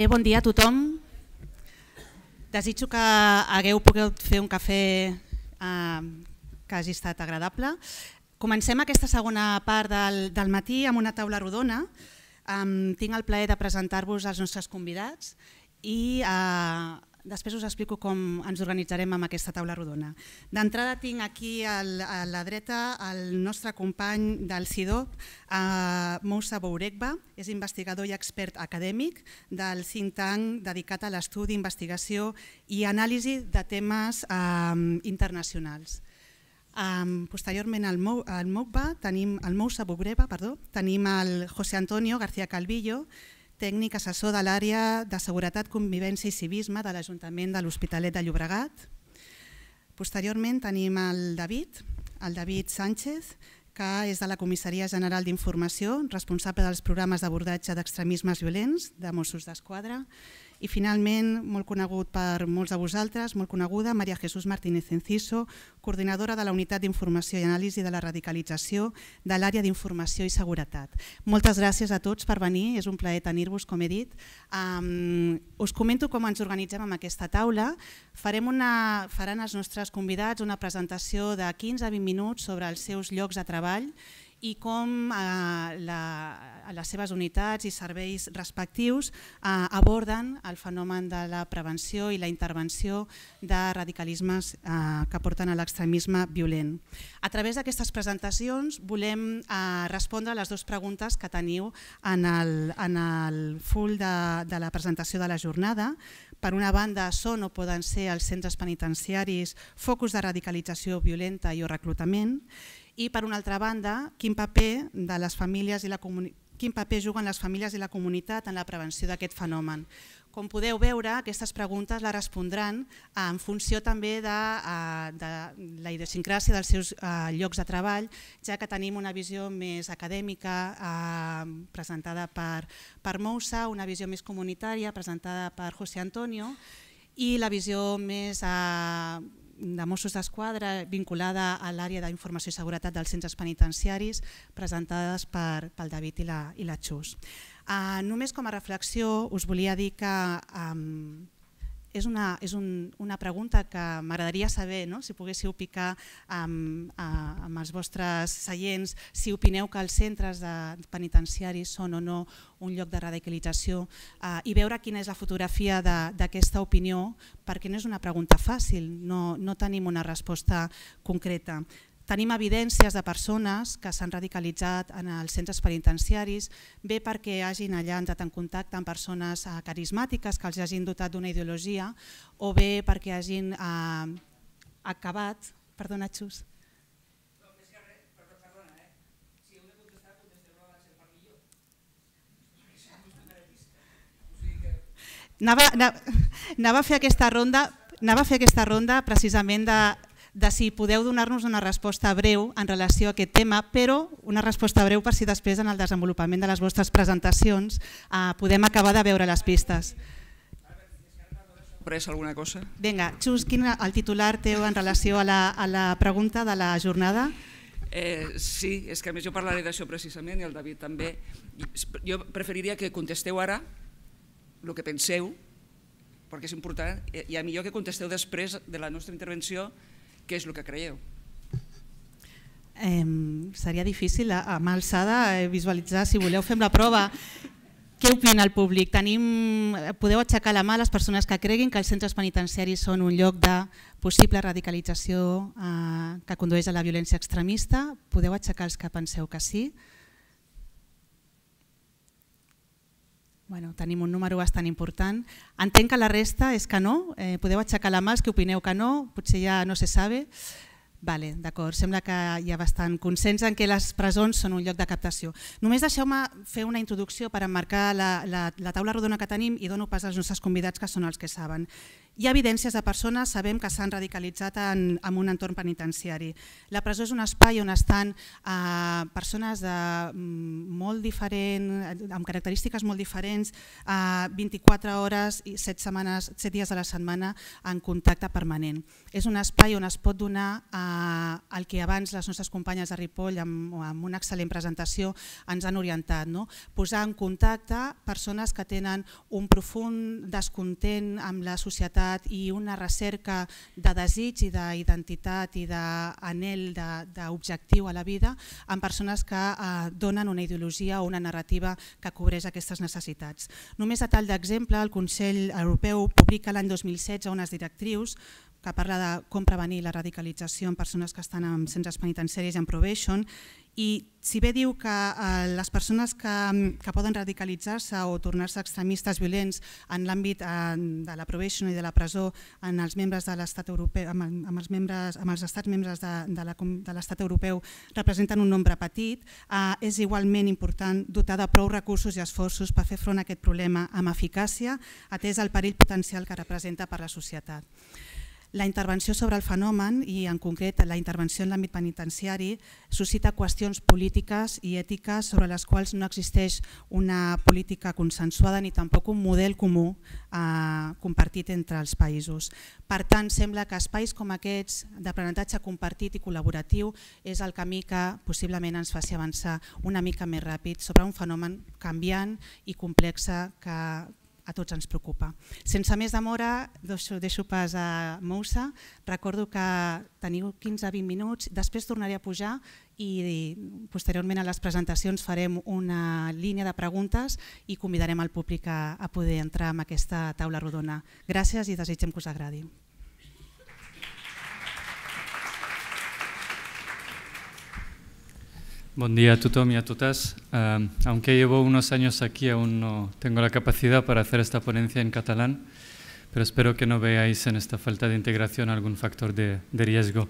Bon dia a tothom. Desitjo que hagueu pogut fer un cafè que hagi estat agradable. Comencem aquesta segona part del matí amb una taula rodona. Tinc el plaer de presentar-vos els nostres convidats i després us explico com ens organitzarem amb aquesta taula rodona. D'entrada tinc aquí a la dreta el nostre company del CIDOB, Moussa Bourekba, és investigador i expert acadèmic del think tank dedicat a l'estudi, investigació i anàlisi de temes internacionals. Posteriorment al Moussa Bourekba tenim el José Antonio García Calvillo, tècnic assessor de l'àrea de Seguretat, Convivència i Civisme de l'Ajuntament de l'Hospitalet de Llobregat. Posteriorment tenim el David Sánchez, que és de la Comissaria General d'Informació, responsable dels programes d'abordatge d'extremismes violents de Mossos d'Esquadra. I finalment, molt conegut per molts de vosaltres, molt coneguda, María Jesús Martínez Enciso, coordinadora de la Unitat d'Informació i Anàlisi de la Radicalització de l'Àrea d'Informació i Seguretat. Moltes gràcies a tots per venir, és un plaer tenir-vos, com he dit. Us comento com ens organitzem amb aquesta taula. Faran els nostres convidats una presentació de 15 a 20 minuts sobre els seus llocs de treball i com les seves unitats i serveis respectius aborden el fenomen de la prevenció i la intervenció de radicalismes que porten a l'extremisme violent. A través d'aquestes presentacions volem respondre a les dues preguntes que teniu en el full de la presentació de la jornada. Per una banda, són o poden ser els centres penitenciaris focus de radicalització violenta i o reclutament, i per una altra banda, quin paper juguen les famílies i la comunitat en la prevenció d'aquest fenomen. Com podeu veure, aquestes preguntes les respondran en funció també de la idiosincràsia dels seus llocs de treball, ja que tenim una visió més acadèmica presentada per Moussa, una visió més comunitària presentada per José Antonio i la visió més de Mossos d'Esquadra vinculada a l'àrea d'informació i seguretat dels centres penitenciaris presentades pel David i la Xus. Només com a reflexió us volia dir que és una pregunta que m'agradaria saber, si poguéssiu picar amb els vostres seients, si opineu que els centres penitenciaris són o no un lloc de radicalització i veure quina és la fotografia d'aquesta opinió, perquè no és una pregunta fàcil, no tenim una resposta concreta. Tenim evidències de persones que s'han radicalitzat en els centres penitenciaris, bé perquè hagin allà entrat en contacte amb persones carismàtiques que els hagin dotat d'una ideologia o bé perquè hagin acabat... Perdona, Xus. Perdona, si heu de contestar, contesteu abans el parlillo. Anava a fer aquesta ronda precisament de si podeu donar-nos una resposta breu en relació a aquest tema, però una resposta breu per si després en el desenvolupament de les vostres presentacions podem acabar de veure les pistes. Pres alguna cosa? Vinga, Xus, quin el titular teu en relació a la pregunta de la jornada? Sí, és que a més jo parlaré d'això precisament i el David també. Jo preferiria que contesteu ara el que penseu, perquè és important, i a millor que contesteu després de la nostra intervenció què és el que creieu. Seria difícil a mà alçada visualitzar, si voleu fem la prova. Què opina el públic? Podeu aixecar la mà a les persones que creguin que els centres penitenciaris són un lloc de possible radicalització que condueix a la violència extremista. Podeu aixecar els que penseu que sí. Tenim un número bastant important. Entenc que la resta és que no. Podeu aixecar la mà els que opineu que no, potser ja no se sabe. D'acord, sembla que hi ha bastant consens en què les presons són un lloc de captació. Només deixeu-me fer una introducció per emmarcar la taula rodona que tenim i dono pas als nostres convidats que són els que saben. Hi ha evidències de persones, sabem que s'han radicalitzat en un entorn penitenciari. La presó és un espai on estan persones molt diferents, amb característiques molt diferents, 24 hores i 7 dies a la setmana en contacte permanent. És un espai on es pot donar el que abans les nostres companyes de Ripoll amb una excel·lent presentació ens han orientat. Posar en contacte persones que tenen un profund descontent amb la societat i una recerca de desig i d'identitat i d'anhel, d'objectiu a la vida, amb persones que donen una ideologia o una narrativa que cobreix aquestes necessitats. Només a tall d'exemple, el Consell Europeu publica l'any 2016 unes directrius que parla de com prevenir la radicalització en persones que estan en centres penitenciaris i en probation, i si bé diu que les persones que poden radicalitzar-se o tornar-se extremistes violents en l'àmbit de la probation i de la presó en els membres de l'Estat europeu, amb els estats membres de l'Estat europeu representen un nombre petit, és igualment important dotar de prou recursos i esforços per fer front a aquest problema amb eficàcia, atès el perill potencial que representa per a la societat. La intervenció sobre el fenomen, i en concret la intervenció en l'àmbit penitenciari, suscita qüestions polítiques i ètiques sobre les quals no existeix una política consensuada ni tampoc un model comú compartit entre els països. Per tant, sembla que espais com aquests d'aprenentatge compartit i col·laboratiu és el camí que possiblement ens faci avançar una mica més ràpid sobre un fenomen canviant i complex que a tots ens preocupa. Sense més demora, deixo pas a Moussa. Recordo que teniu 15-20 minuts, després tornaré a pujar i posteriorment a les presentacions farem una línia de preguntes i convidarem el públic a poder entrar en aquesta taula rodona. Gràcies i desitgem que us agradi. Buen día a todos y a todas. Aunque llevo unos años aquí, aún no tengo la capacidad para hacer esta ponencia en catalán, pero espero que no veáis en esta falta de integración algún factor de riesgo.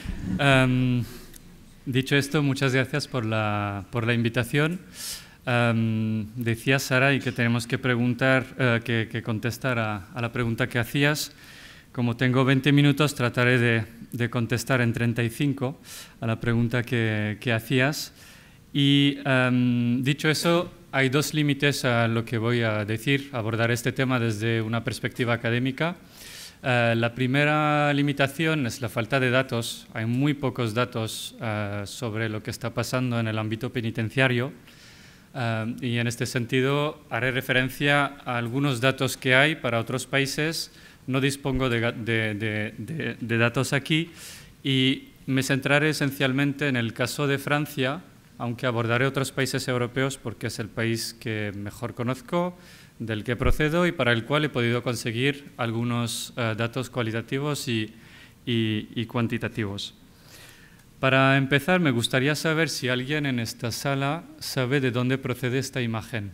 Dicho esto, muchas gracias por la invitación. Decía Sara y que tenemos que contestar a la pregunta que hacías. Como tengo 20 minutos, trataré de contestar en 35 a la pregunta que hacías. Y dicho eso, hay dos límites a lo que voy a decir, abordar este tema desde una perspectiva académica. La primera limitación es la falta de datos. Hay muy pocos datos sobre lo que está pasando en el ámbito penitenciario. Y en este sentido haré referencia a algunos datos que hay para otros países. No dispongo de datos aquí y me centraré esencialmente en el caso de Francia, aunque abordaré otros países europeos porque es el país que mejor conozco, del que procedo y para el cual he podido conseguir algunos datos cualitativos y cuantitativos. Para empezar, me gustaría saber si alguien en esta sala sabe de dónde procede esta imagen.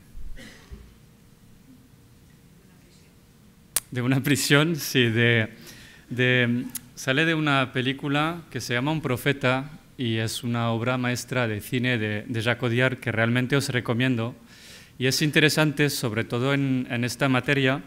De una prisión, sí, sale de una película que se llama Un profeta y es una obra maestra de cine de Jacques Audiard que realmente os recomiendo. Y es interesante, sobre todo en esta materia,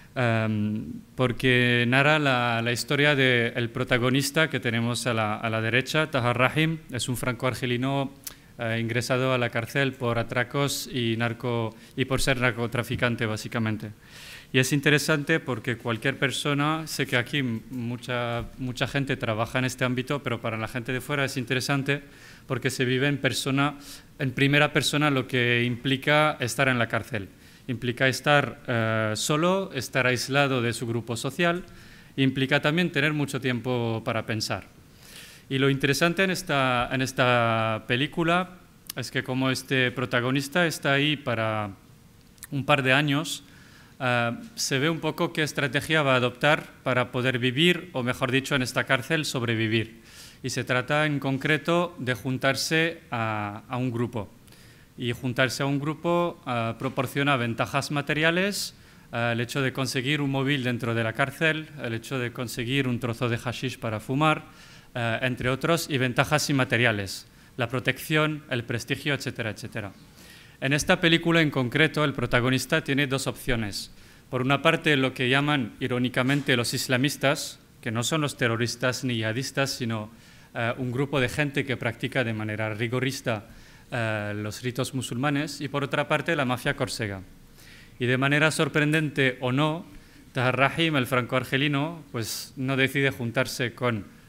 porque narra la historia del protagonista que tenemos a la derecha, Tahar Rahim. Es un franco-argelino ingresado a la cárcel por atracos y por ser narcotraficante, básicamente. Y es interesante porque cualquier persona, sé que aquí mucha gente trabaja en este ámbito, pero para la gente de fuera es interesante porque se vive en primera persona lo que implica estar en la cárcel. Implica estar solo, estar aislado de su grupo social, implica también tener mucho tiempo para pensar. Y lo interesante en esta película es que como este protagonista está ahí para un par de años, se ve un poco qué estrategia va a adoptar para poder vivir, o mejor dicho, en esta cárcel sobrevivir. Y se trata en concreto de juntarse a un grupo. Y juntarse a un grupo proporciona ventajas materiales, el hecho de conseguir un móvil dentro de la cárcel, el hecho de conseguir un trozo de hashish para fumar, entre otros, y ventajas inmateriales, la protección, el prestigio, etcétera, etcétera. En esta película en concreto, el protagonista tiene dos opciones. Por una parte, lo que llaman irónicamente los islamistas, que no son los terroristas ni yihadistas, sino un grupo de gente que practica de manera rigorista los ritos musulmanes, y por otra parte, la mafia corsega. Y de manera sorprendente o no, Tahar Rahim, el franco-argelino, pues no decide juntarse con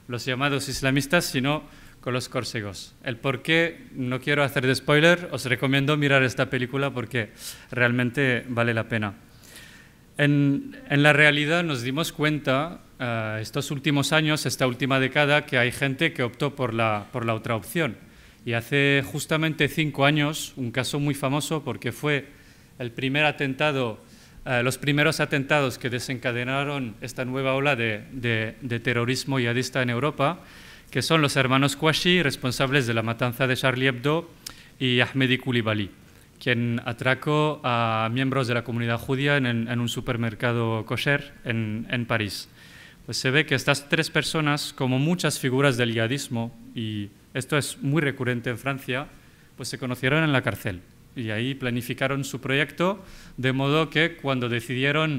los llamados islamistas, sino con los córsegos. El por qué, no quiero hacer de spoiler, os recomiendo mirar esta película porque realmente vale la pena. En la realidad nos dimos cuenta estos últimos años, esta última década, que hay gente que optó por la otra opción. Y hace justamente 5 años, un caso muy famoso porque fue el primer atentado, los primeros atentados que desencadenaron esta nueva ola de terrorismo yihadista en Europa, que son los hermanos Kouachi, responsables de la matanza de Charlie Hebdo, y Ahmedi Coulibaly, quien atracó a miembros de la comunidad judía en un supermercado kosher en París. Pues se ve que estas 3 personas, como muchas figuras del yihadismo, y esto es muy recurrente en Francia, pues se conocieron en la cárcel. Y ahí planificaron su proyecto, de modo que cuando decidieron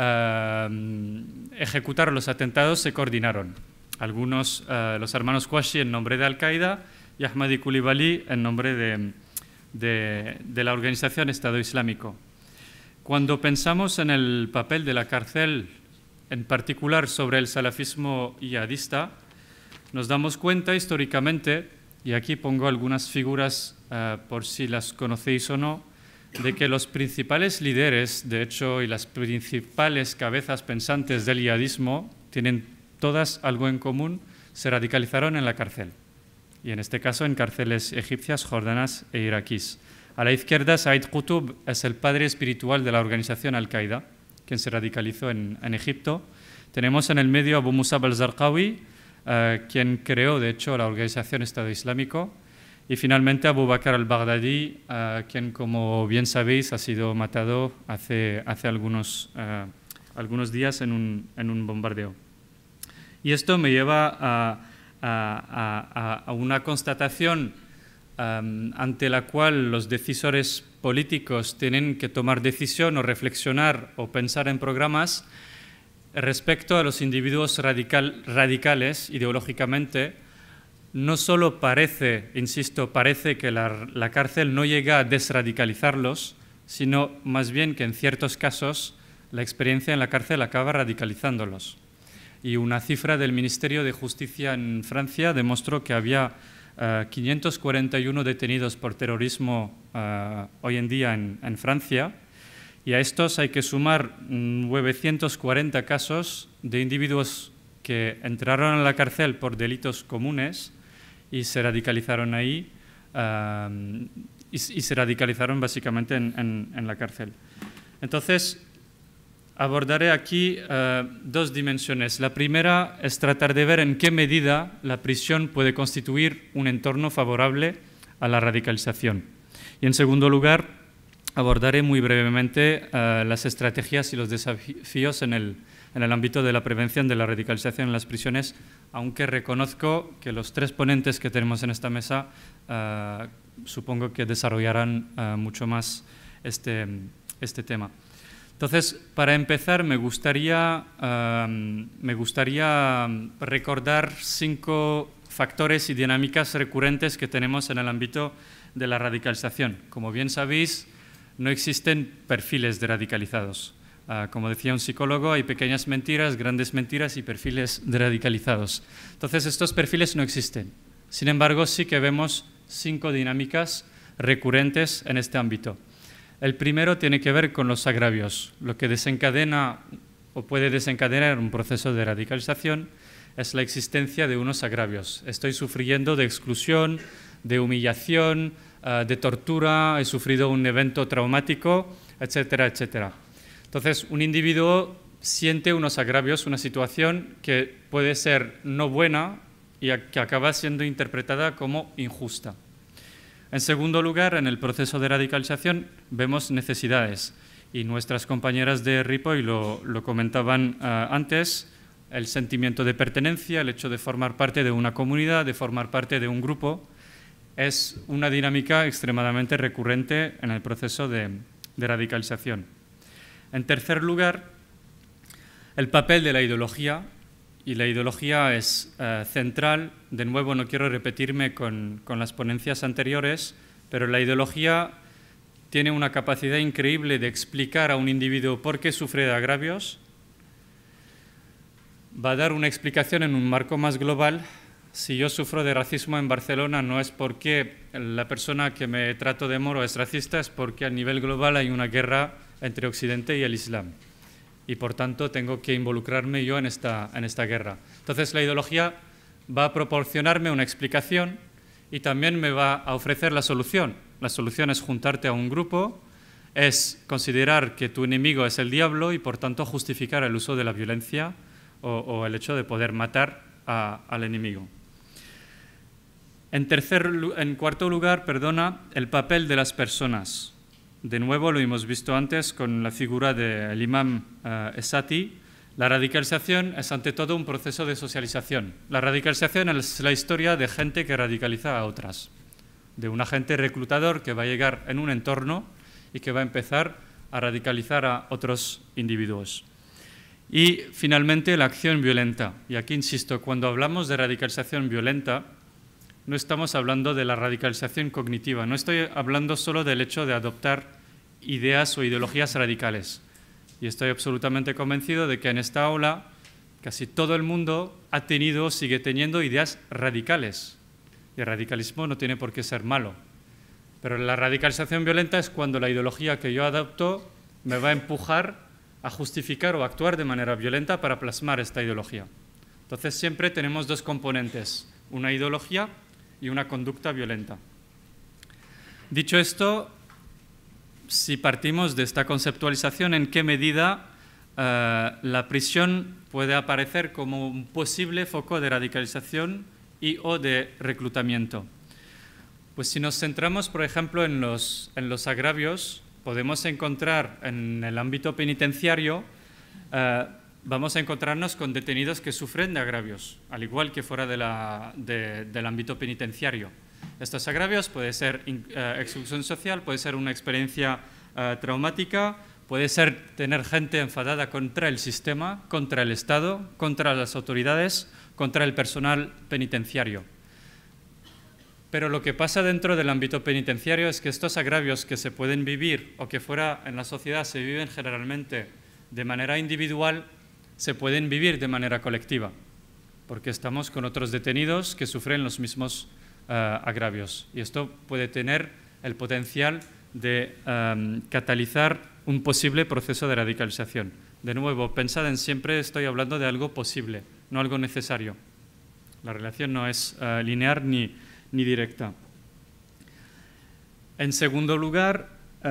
ejecutar los atentados se coordinaron. Algunos, los hermanos Kouachi en nombre de Al-Qaeda y Ahmedi Coulibaly en nombre de la organización Estado Islámico. Cuando pensamos en el papel de la cárcel, en particular sobre el salafismo yihadista, nos damos cuenta históricamente, y aquí pongo algunas figuras por si las conocéis o no, de que los principales líderes, de hecho, y las principales cabezas pensantes del yihadismo tienen todas algo en común, se radicalizaron en la cárcel. Y en este caso en cárceles egipcias, jordanas e iraquíes. A la izquierda, Said Qutb es el padre espiritual de la organización Al-Qaeda, quien se radicalizó en Egipto. Tenemos en el medio a Abu Musab al-Zarqawi, quien creó, de hecho, la organización Estado Islámico. Y finalmente Abu Bakr al-Baghdadi, quien, como bien sabéis, ha sido matado hace algunos días en un bombardeo. Y esto me lleva a una constatación ante la cual los decisores políticos tienen que tomar decisión o reflexionar o pensar en programas respecto a los individuos radicales ideológicamente. No solo parece, insisto, parece que la cárcel no llega a desradicalizarlos, sino más bien que en ciertos casos la experiencia en la cárcel acaba radicalizándolos. Y una cifra del Ministerio de Justicia en Francia demostró que había 541 detenidos por terrorismo hoy en día en Francia, y a estos hay que sumar 940 casos de individuos que entraron a la cárcel por delitos comunes y se radicalizaron ahí, y se radicalizaron básicamente en la cárcel. Entonces, abordaré aquí 2 dimensiones. La primera es tratar de ver en qué medida la prisión puede constituir un entorno favorable a la radicalización. Y en segundo lugar, abordaré muy brevemente las estrategias y los desafíos en el ámbito de la prevención de la radicalización en las prisiones, aunque reconozco que los 3 ponentes que tenemos en esta mesa supongo que desarrollarán mucho más este tema. Entonces, para empezar, me gustaría recordar 5 factores y dinámicas recurrentes que tenemos en el ámbito de la radicalización. Como bien sabéis, no existen perfiles de radicalizados. Como decía un psicólogo, hay pequeñas mentiras, grandes mentiras y perfiles de radicalizados. Entonces, estos perfiles no existen. Sin embargo, sí que vemos 5 dinámicas recurrentes en este ámbito. El primero tiene que ver con los agravios. Lo que desencadena o puede desencadenar un proceso de radicalización es la existencia de unos agravios. Estoy sufriendo de exclusión, de humillación, de tortura, he sufrido un evento traumático, etcétera, etcétera. Entonces, un individuo siente unos agravios, una situación que puede ser no buena y que acaba siendo interpretada como injusta. En segundo lugar, en el proceso de radicalización vemos necesidades, y nuestras compañeras de Ripoll lo comentaban antes, el sentimiento de pertenencia, el hecho de formar parte de una comunidad, de formar parte de un grupo, es una dinámica extremadamente recurrente en el proceso de radicalización. En tercer lugar, el papel de la ideología, y la ideología es central. De nuevo, no quiero repetirme con las ponencias anteriores, pero la ideología tiene una capacidad increíble de explicar a un individuo por qué sufre de agravios, va a dar una explicación en un marco más global. Si yo sufro de racismo en Barcelona no es porque la persona que me trato de moro es racista, es porque a nivel global hay una guerra entre Occidente y el Islam. Y por tanto tengo que involucrarme yo en esta guerra. Entonces la ideología va a proporcionarme una explicación y también me va a ofrecer la solución. La solución es juntarte a un grupo, es considerar que tu enemigo es el diablo y por tanto justificar el uso de la violencia o el hecho de poder matar al enemigo. En cuarto lugar, el papel de las personas. De nuevo, lo hemos visto antes con la figura del imam Esati. La radicalización es ante todo un proceso de socialización. La radicalización es la historia de gente que radicaliza a otras, de un agente reclutador que va a llegar en un entorno y que va a empezar a radicalizar a otros individuos. Y finalmente la acción violenta. Y aquí insisto, cuando hablamos de radicalización violenta, no estamos hablando de la radicalización cognitiva, no estoy hablando solo del hecho de adoptar ideas o ideologías radicales. Y estoy absolutamente convencido de que en esta aula casi todo el mundo ha tenido o sigue teniendo ideas radicales. Y el radicalismo no tiene por qué ser malo. Pero la radicalización violenta es cuando la ideología que yo adopto me va a empujar a justificar o actuar de manera violenta para plasmar esta ideología. Entonces siempre tenemos dos componentes, una ideología y una conducta violenta. Dicho esto, si partimos de esta conceptualización, ¿en qué medida la prisión puede aparecer como un posible foco de radicalización y o de reclutamiento? Pues si nos centramos, por ejemplo, en los agravios, podemos encontrar en el ámbito penitenciario, vamos a encontrarnos con detenidos que sufren de agravios, al igual que fuera del ámbito penitenciario. Estos agravios puede ser exclusión social, puede ser una experiencia traumática, puede ser tener gente enfadada contra el sistema, contra el Estado, contra las autoridades, contra el personal penitenciario. Pero lo que pasa dentro del ámbito penitenciario es que estos agravios que se pueden vivir o que fuera en la sociedad se viven generalmente de manera individual, se pueden vivir de manera colectiva, porque estamos con otros detenidos que sufren los mismos agravios. Y esto puede tener el potencial de catalizar un posible proceso de radicalización. De nuevo, pensad en siempre estoy hablando de algo posible, no algo necesario. La relación no es lineal ni directa. En segundo lugar,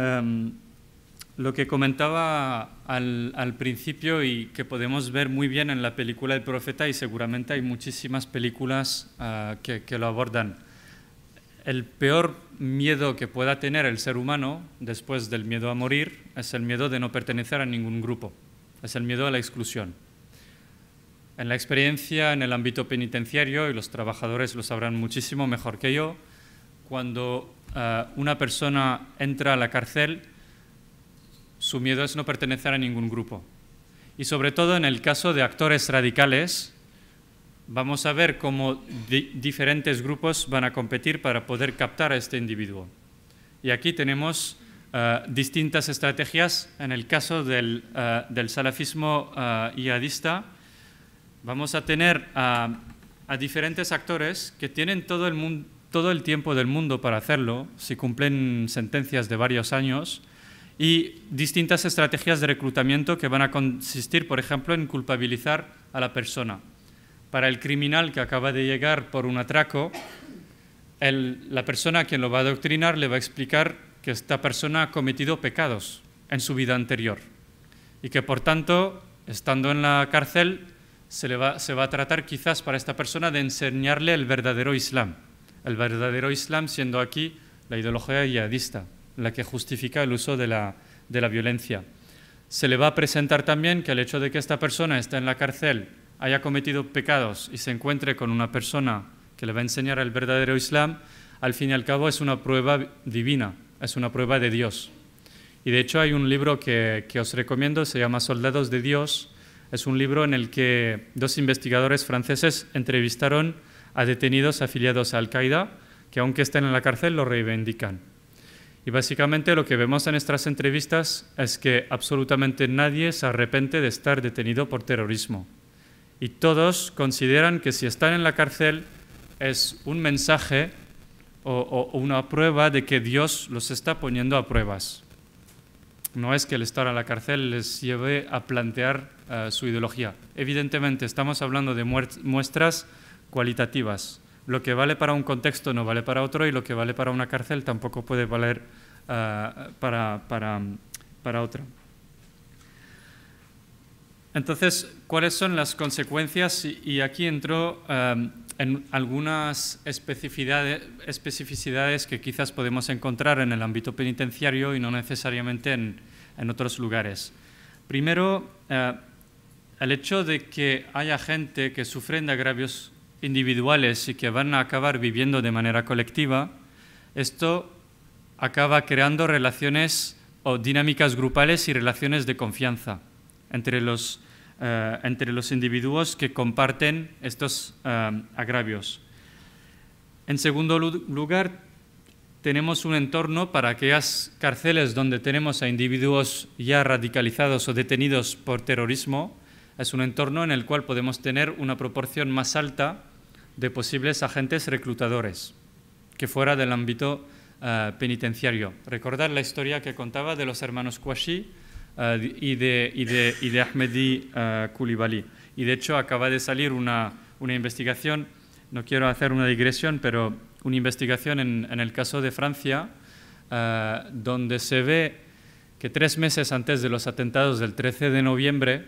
lo que comentaba al principio y que podemos ver muy bien en la película El Profeta, y seguramente hay muchísimas películas que lo abordan. El peor miedo que pueda tener el ser humano después del miedo a morir es el miedo de no pertenecer a ningún grupo, es el miedo a la exclusión. En la experiencia en el ámbito penitenciario, y los trabajadores lo sabrán muchísimo mejor que yo, cuando una persona entra a la cárcel, su miedo es no pertenecer a ningún grupo. Y sobre todo en el caso de actores radicales, vamos a ver cómo diferentes grupos van a competir para poder captar a este individuo. Y aquí tenemos distintas estrategias. En el caso del salafismo yihadista, vamos a tener a diferentes actores que tienen todo el tiempo del mundo para hacerlo, si cumplen sentencias de varios años, y distintas estrategias de reclutamiento que van a consistir, por ejemplo, en culpabilizar a la persona. Para el criminal que acaba de llegar por un atraco, la persona a quien lo va a adoctrinar le va a explicar que esta persona ha cometido pecados en su vida anterior y que, por tanto, estando en la cárcel, se va a tratar quizás para esta persona de enseñarle el verdadero Islam. El verdadero Islam siendo aquí la ideología yihadista, la que justifica el uso de la violencia. Se le va a presentar también que el hecho de que esta persona esté en la cárcel, haya cometido pecados y se encuentre con una persona que le va a enseñar el verdadero Islam, al fin y al cabo es una prueba divina, es una prueba de Dios. Y de hecho hay un libro que os recomiendo, se llama Soldados de Dios. Es un libro en el que dos investigadores franceses entrevistaron a detenidos afiliados a Al-Qaeda que aunque estén en la cárcel lo reivindican. Y básicamente lo que vemos en estas entrevistas es que absolutamente nadie se arrepiente de estar detenido por terrorismo. y todos consideran que si están en la cárcel es un mensaje o una prueba de que Dios los está poniendo a pruebas. No es que el estar en la cárcel les lleve a plantear su ideología. Evidentemente, estamos hablando de muestras cualitativas. Lo que vale para un contexto no vale para otro, y lo que vale para una cárcel tampoco puede valer para otra. Entonces, ¿cuáles son las consecuencias? Y aquí entro en algunas especificidades que quizás podemos encontrar en el ámbito penitenciario y no necesariamente en otros lugares. Primero, el hecho de que haya gente que sufren de agravios individuales y que van a acabar viviendo de manera colectiva, esto acaba creando relaciones o dinámicas grupales y relaciones de confianza entre los individuos que comparten estos agravios. En segundo lugar, tenemos un entorno para aquellas cárceles donde tenemos a individuos ya radicalizados o detenidos por terrorismo. Es un entorno en el cual podemos tener una proporción más alta de posibles agentes reclutadores que fuera del ámbito penitenciario. Recordar la historia que contaba de los hermanos Kouachi y de Ahmedi Coulibaly. Y de hecho acaba de salir una investigación, no quiero hacer una digresión, pero una investigación en el caso de Francia, donde se ve que 3 meses antes de los atentados del 13 de noviembre,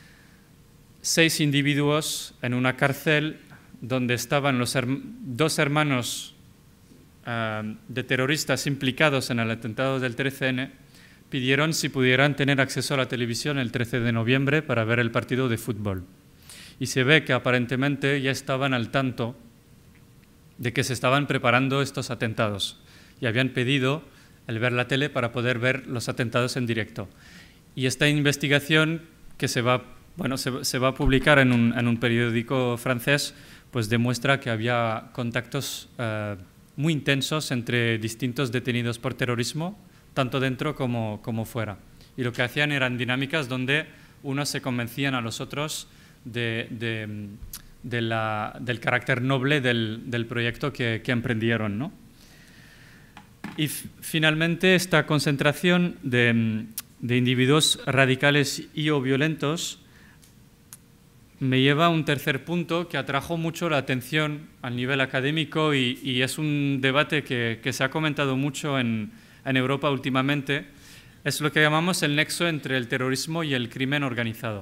6 individuos en una cárcel donde estaban los 2 hermanos de terroristas implicados en el atentado del 13N, pidieron si pudieran tener acceso a la televisión el 13 de noviembre para ver el partido de fútbol. Y se ve que aparentemente ya estaban al tanto de que se estaban preparando estos atentados y habían pedido el ver la tele para poder ver los atentados en directo. Y esta investigación, que se va a publicar en un periódico francés, pues demuestra que había contactos muy intensos entre distintos detenidos por terrorismo, tanto dentro como fuera. Y lo que hacían eran dinámicas donde unos se convencían a los otros del carácter noble del proyecto que emprendieron, ¿no? Y finalmente, esta concentración de individuos radicales y o violentos me lleva a un tercer punto que atrajo mucho la atención al nivel académico y es un debate que se ha comentado mucho en Europa últimamente. Es lo que llamamos el nexo entre el terrorismo y el crimen organizado.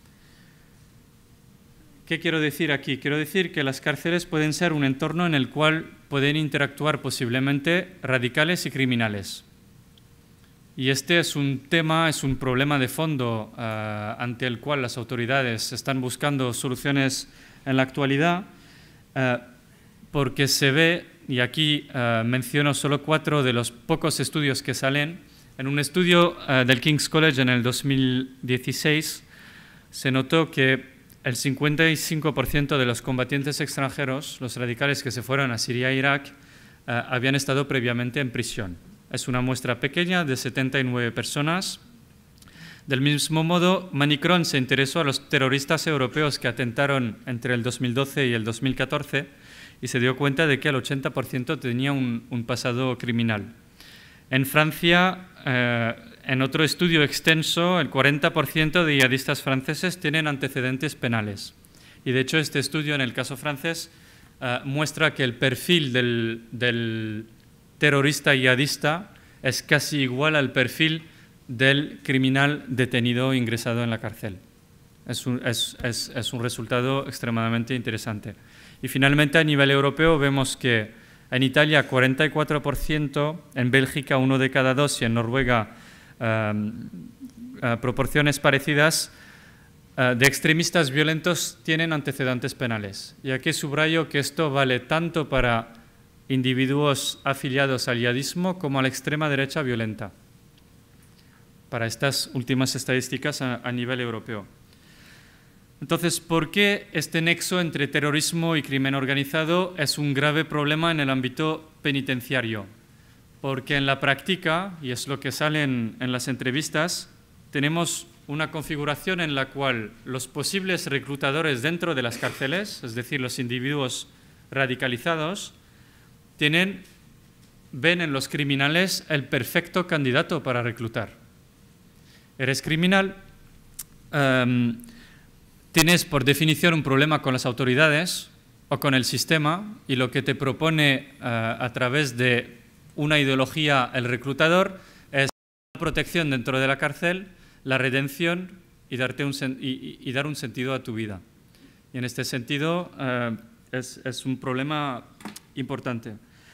¿Qué quiero decir aquí? Quiero decir que las cárceles pueden ser un entorno en el cual pueden interactuar posiblemente radicales y criminales. Y este es un tema, es un problema de fondo ante el cual las autoridades están buscando soluciones en la actualidad, porque se ve, y aquí menciono solo 4 de los pocos estudios que salen. En un estudio del King's College en el 2016 se notó que el 55% de los combatientes extranjeros, los radicales que se fueron a Siria e Irak, habían estado previamente en prisión. Es una muestra pequeña de 79 personas. Del mismo modo, Manicron se interesó a los terroristas europeos que atentaron entre el 2012 y el 2014 y se dio cuenta de que el 80% tenía un pasado criminal. En Francia, en otro estudio extenso, el 40% de yihadistas franceses tienen antecedentes penales. Y de hecho, este estudio, en el caso francés, muestra que el perfil del terrorista yihadista es casi igual al perfil del criminal detenido e ingresado en la cárcel. Es un resultado extremadamente interesante. Y finalmente, a nivel europeo, vemos que en Italia 44%, en Bélgica 1 de cada 2 y en Noruega proporciones parecidas de extremistas violentos tienen antecedentes penales. Y aquí subrayo que esto vale tanto para individuos afiliados al yihadismo como a la extrema derecha violenta, para estas últimas estadísticas a nivel europeo. Entonces, ¿por qué este nexo entre terrorismo y crimen organizado es un grave problema en el ámbito penitenciario? Porque en la práctica, y es lo que sale en las entrevistas, tenemos una configuración en la cual los posibles reclutadores dentro de las cárceles, es decir, los individuos radicalizados, ven en los criminales el perfecto candidato para reclutar. Eres criminal, tienes por definición un problema con las autoridades o con el sistema, y lo que te propone a través de una ideología el reclutador es la protección dentro de la cárcel, la redención y dar un sentido a tu vida. Y en este sentido es un problema importante.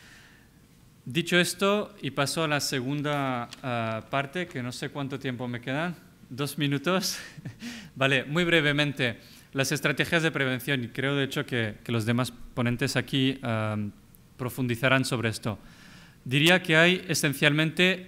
Dicho esto, y paso a la segunda parte, que no sé cuánto tiempo me quedan, 2 minutos. Vale, muy brevemente, las estrategias de prevención, y creo de hecho que los demás ponentes aquí profundizarán sobre esto. Diría que hay esencialmente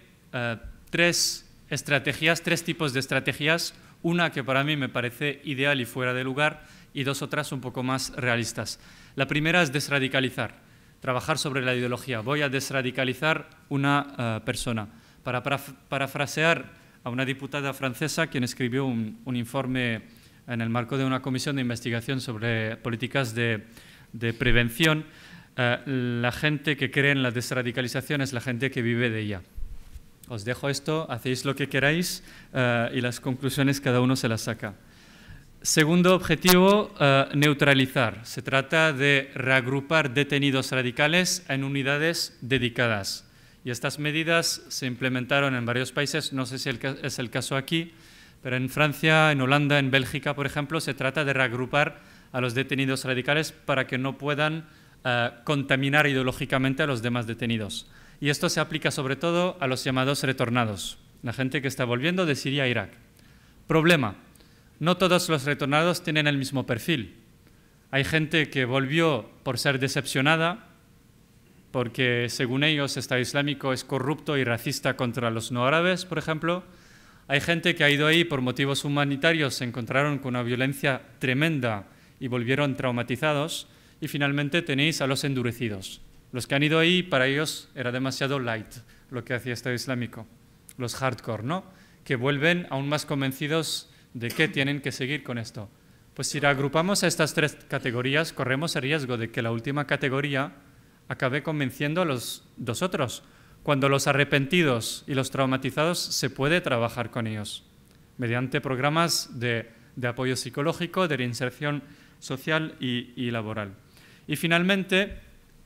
3 tipos de estrategias, una que para mí me parece ideal y fuera de lugar, y 2 otras un poco más realistas. La primera es desradicalizar, trabajar sobre la ideología. Voy a desradicalizar una persona. Para parafrasear a una diputada francesa, quien escribió un informe en el marco de una comisión de investigación sobre políticas de prevención, la gente que cree en la desradicalización es la gente que vive de ella. Os dejo esto, hacéis lo que queráis y las conclusiones cada uno se las saca. Segundo objetivo, neutralizar. Se trata de reagrupar detenidos radicales en unidades dedicadas. Y estas medidas se implementaron en varios países, no sé si es el caso aquí, pero en Francia, en Holanda, en Bélgica, por ejemplo, se trata de reagrupar a los detenidos radicales para que no puedan contaminar ideológicamente a los demás detenidos. Y esto se aplica sobre todo a los llamados retornados, la gente que está volviendo de Siria a Irak. Problema, no todos los retornados tienen el mismo perfil. Hay gente que volvió por ser decepcionada, porque según ellos Estado Islámico es corrupto y racista contra los no árabes, por ejemplo. Hay gente que ha ido ahí por motivos humanitarios, se encontraron con una violencia tremenda y volvieron traumatizados. Y finalmente tenéis a los endurecidos. Los que han ido ahí, para ellos era demasiado light lo que hacía Estado Islámico. Los hardcore, ¿no? Que vuelven aún más convencidos de que tienen que seguir con esto. Pues si agrupamos a estas 3 categorías, corremos el riesgo de que la última categoría acabe convenciendo a los 2 otros. Cuando los arrepentidos y los traumatizados se puede trabajar con ellos, mediante programas de apoyo psicológico, de reinserción social y laboral. Y finalmente,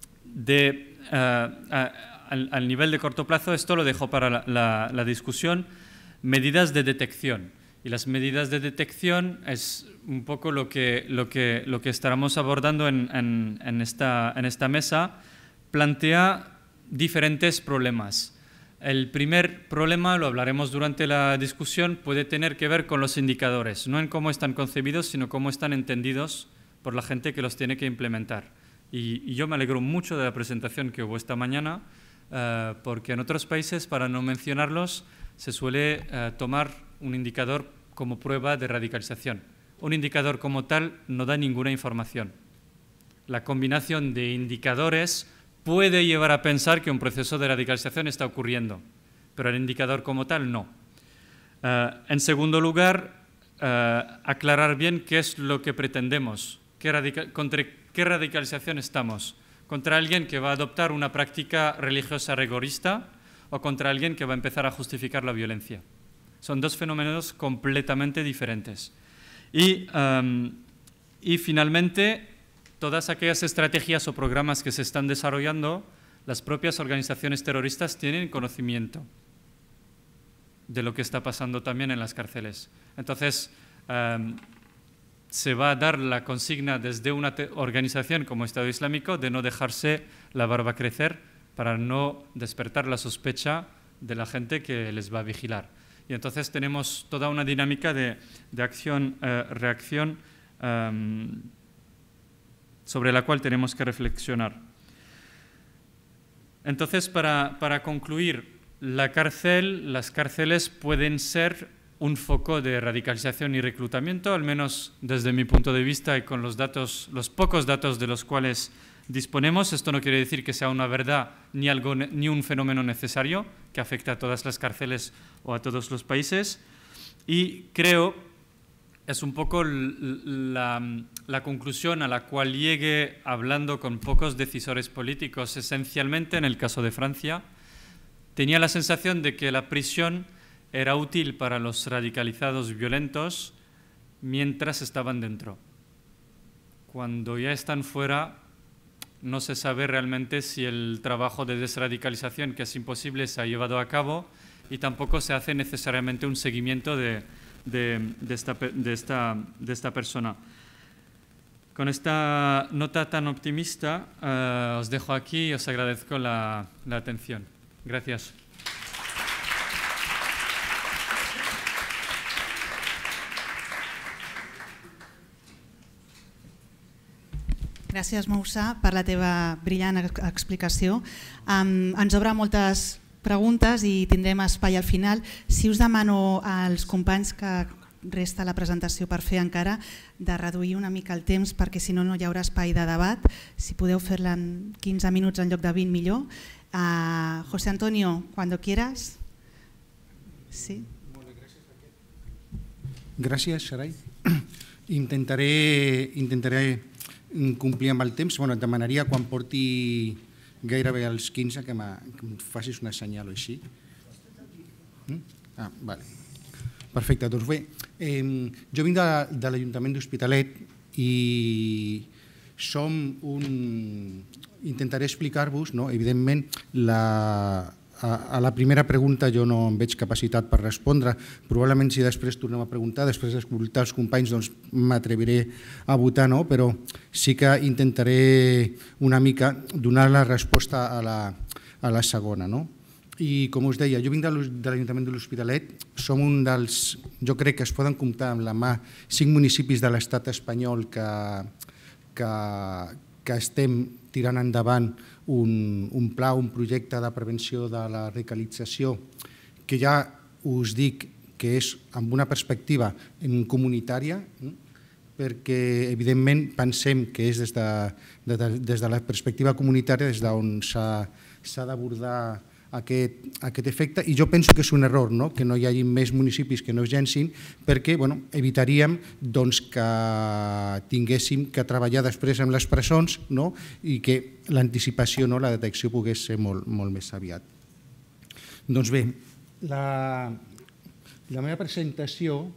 al nivel de corto plazo, esto lo dejo para la discusión, medidas de detección. Y las medidas de detección es un poco lo que estaremos abordando en esta mesa. Plantea diferentes problemas. El primer problema, lo hablaremos durante la discusión, puede tener que ver con los indicadores, no en cómo están concebidos, sino cómo están entendidos por la gente que los tiene que implementar. Y yo me alegro mucho de la presentación que hubo esta mañana, porque en otros países, para no mencionarlos, se suele tomar un indicador como prueba de radicalización. Un indicador como tal no da ninguna información. La combinación de indicadores puede llevar a pensar que un proceso de radicalización está ocurriendo, pero el indicador como tal no. En segundo lugar, aclarar bien qué es lo que pretendemos, contra qué radicalización estamos, contra alguien que va a adoptar una práctica religiosa rigorista o contra alguien que va a empezar a justificar la violencia. Son 2 fenómenos completamente diferentes. Y finalmente, todas aquellas estrategias o programas que se están desarrollando, las propias organizaciones terroristas tienen conocimiento de lo que está pasando también en las cárceles. Entonces, se va a dar la consigna desde una organización como Estado Islámico de no dejarse la barba crecer para no despertar la sospecha de la gente que les va a vigilar. Y entonces tenemos toda una dinámica de acción-reacción sobre la cual tenemos que reflexionar. Entonces, para concluir, las cárceles pueden ser un foco de radicalización y reclutamiento, al menos desde mi punto de vista y con los pocos datos de los cuales disponemos. Esto no quiere decir que sea una verdad ni un fenómeno necesario que afecta a todas las cárceles o a todos los países. Y creo, es un poco la conclusión a la cual llegué hablando con pocos decisores políticos, esencialmente en el caso de Francia. Tenía la sensación de que la prisión era útil para los radicalizados violentos mientras estaban dentro. Cuando ya están fuera, no se sabe realmente si el trabajo de desradicalización, que es imposible, se ha llevado a cabo, y tampoco se hace necesariamente un seguimiento de esta persona. Con esta nota tan optimista os dejo aquí y os agradezco la atención. Gracias. Gràcies, Moussa, per la teva brillant explicació. Ens obre moltes preguntes i tindrem espai al final. Si us demano als companys que resta la presentació per fer encara de reduir una mica el temps, perquè si no, no hi haurà espai de debat. Si podeu fer-la en 15 minuts en lloc de 20, millor. José Antonio, cuando quieras. Sí. Gràcies, Sarai. Intentaré complir amb el temps. Et demanaria quan porti gairebé als 15 que em facis una senyal o així. Vale. Perfecte, doncs bé, jo vinc de l'Ajuntament d'Hospitalet i intentaré explicar-vos, evidentment, a la primera pregunta jo no em veig capacitat per respondre. Probablement si després tornem a preguntar, després d'escoltar els companys, doncs m'atreviré a votar, però sí que intentaré una mica donar la resposta a la segona. I com us deia, jo vinc de l'Ajuntament de l'Hospitalet, som un dels, jo crec que es poden comptar amb la mà 5 municipis de l'estat espanyol que estem tirant endavant un pla, un projecte de prevenció de la radicalització que ja us dic que és amb una perspectiva comunitària, perquè evidentment pensem que és des de la perspectiva comunitària des d'on s'ha d'abordar aquest efecte, i jo penso que és un error que no hi hagi més municipis que no es llencin, perquè evitaríem que tinguéssim que treballar després amb les presons i que l'anticipació, la detecció pogués ser molt més aviat. Doncs bé, la meva presentació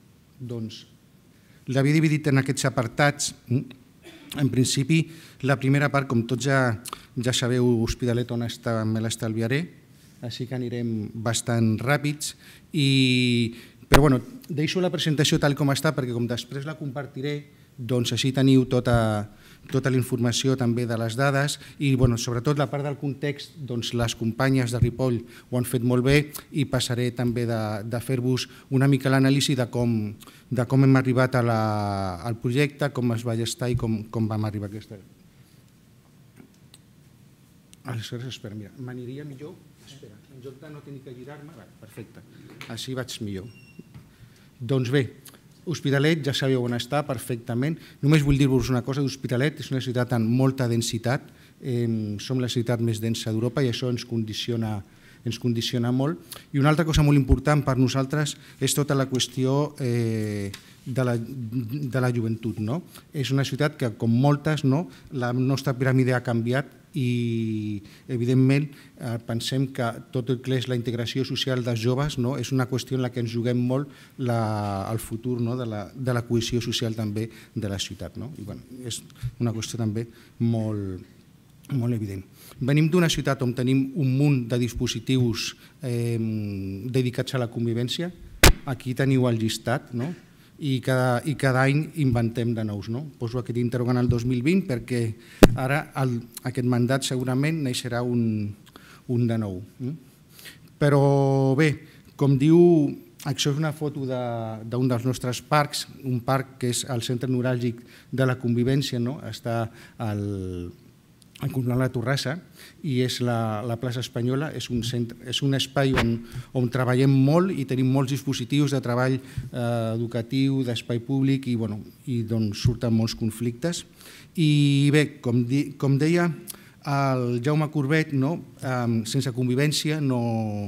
l'havia dividit en aquests apartats. En principi, la primera part, com tots ja sabeu, Hospitalet on està, me l'estalviaré, així que anirem bastant ràpids, però deixo la presentació tal com està perquè com després la compartiré, doncs així teniu tota la informació també de les dades i sobretot la part del context, doncs les companyes de Ripoll ho han fet molt bé i passaré també de fer-vos una mica l'anàlisi de com hem arribat al projecte, com es va gestar i com vam arribar a aquesta. Aleshores, espera, mira, m'aniria millor, espera, en lloc de no tenir que girar-me, perfecte, així vaig millor. Doncs bé, Hospitalet ja sabeu on està perfectament. Només vull dir-vos una cosa d'Hospitalet, és una ciutat amb molta densitat, som la ciutat més densa d'Europa i això ens condiciona molt. I una altra cosa molt important per nosaltres és tota la qüestió de la joventut. És una ciutat que, com moltes, la nostra piràmide ha canviat i, evidentment, pensem que tot el que és la integració social dels joves és una qüestió en la que ens juguem molt el futur de la cohesió social també de la ciutat. És una qüestió també molt evident. Venim d'una ciutat on tenim un munt de dispositius dedicats a la convivència. Aquí teniu el llistat, i cada any inventem de nous. Poso aquest interrogant al 2020 perquè ara aquest mandat segurament neixerà un de nou. Però bé, com diu, això és una foto d'un dels nostres parcs, un parc que és el centre neuràlgic de la convivència, està al Coronel La Torrassa i és la plaça Espanyola, és un espai on treballem molt i tenim molts dispositius de treball educatiu, d'espai públic i d'on surten molts conflictes. I bé, com deia el Jaume Corbet, sense convivència no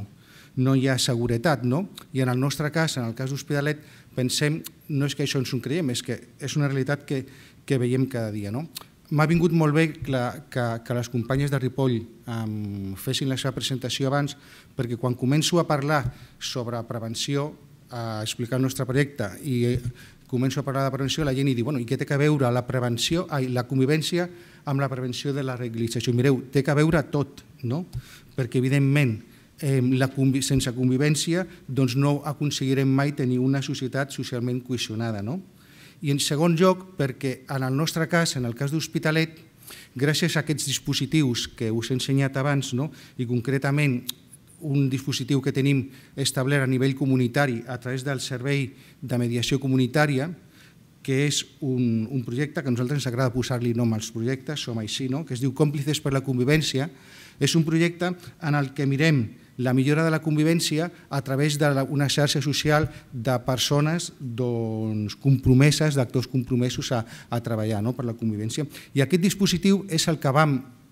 no hi ha seguretat. I en el nostre cas, en el cas d'Hospitalet, pensem, no és que això ens ho creiem, és que és una realitat que veiem cada dia. M'ha vingut molt bé que les companyes de Ripoll fessin la seva presentació abans, perquè quan començo a parlar sobre prevenció, a explicar el nostre projecte i començo a parlar de prevenció, la gent diu, i què té a veure la convivència amb la prevenció de la radicalització? Mireu, té a veure tot, perquè evidentment sense convivència no aconseguirem mai tenir una societat socialment cohesionada. I en segon lloc, perquè en el nostre cas, en el cas d'Hospitalet, gràcies a aquests dispositius que us he ensenyat abans, i concretament un dispositiu que tenim establert a nivell comunitari a través del Servei de Mediació Comunitària, que és un projecte que a nosaltres ens agrada posar-li nom als projectes, som així, que es diu Còmplices per la Convivència. És un projecte en el que mirem la millora de la convivència a través d'una xarxa social de persones compromeses, d'actors compromesos a treballar per la convivència. I aquest dispositiu és el que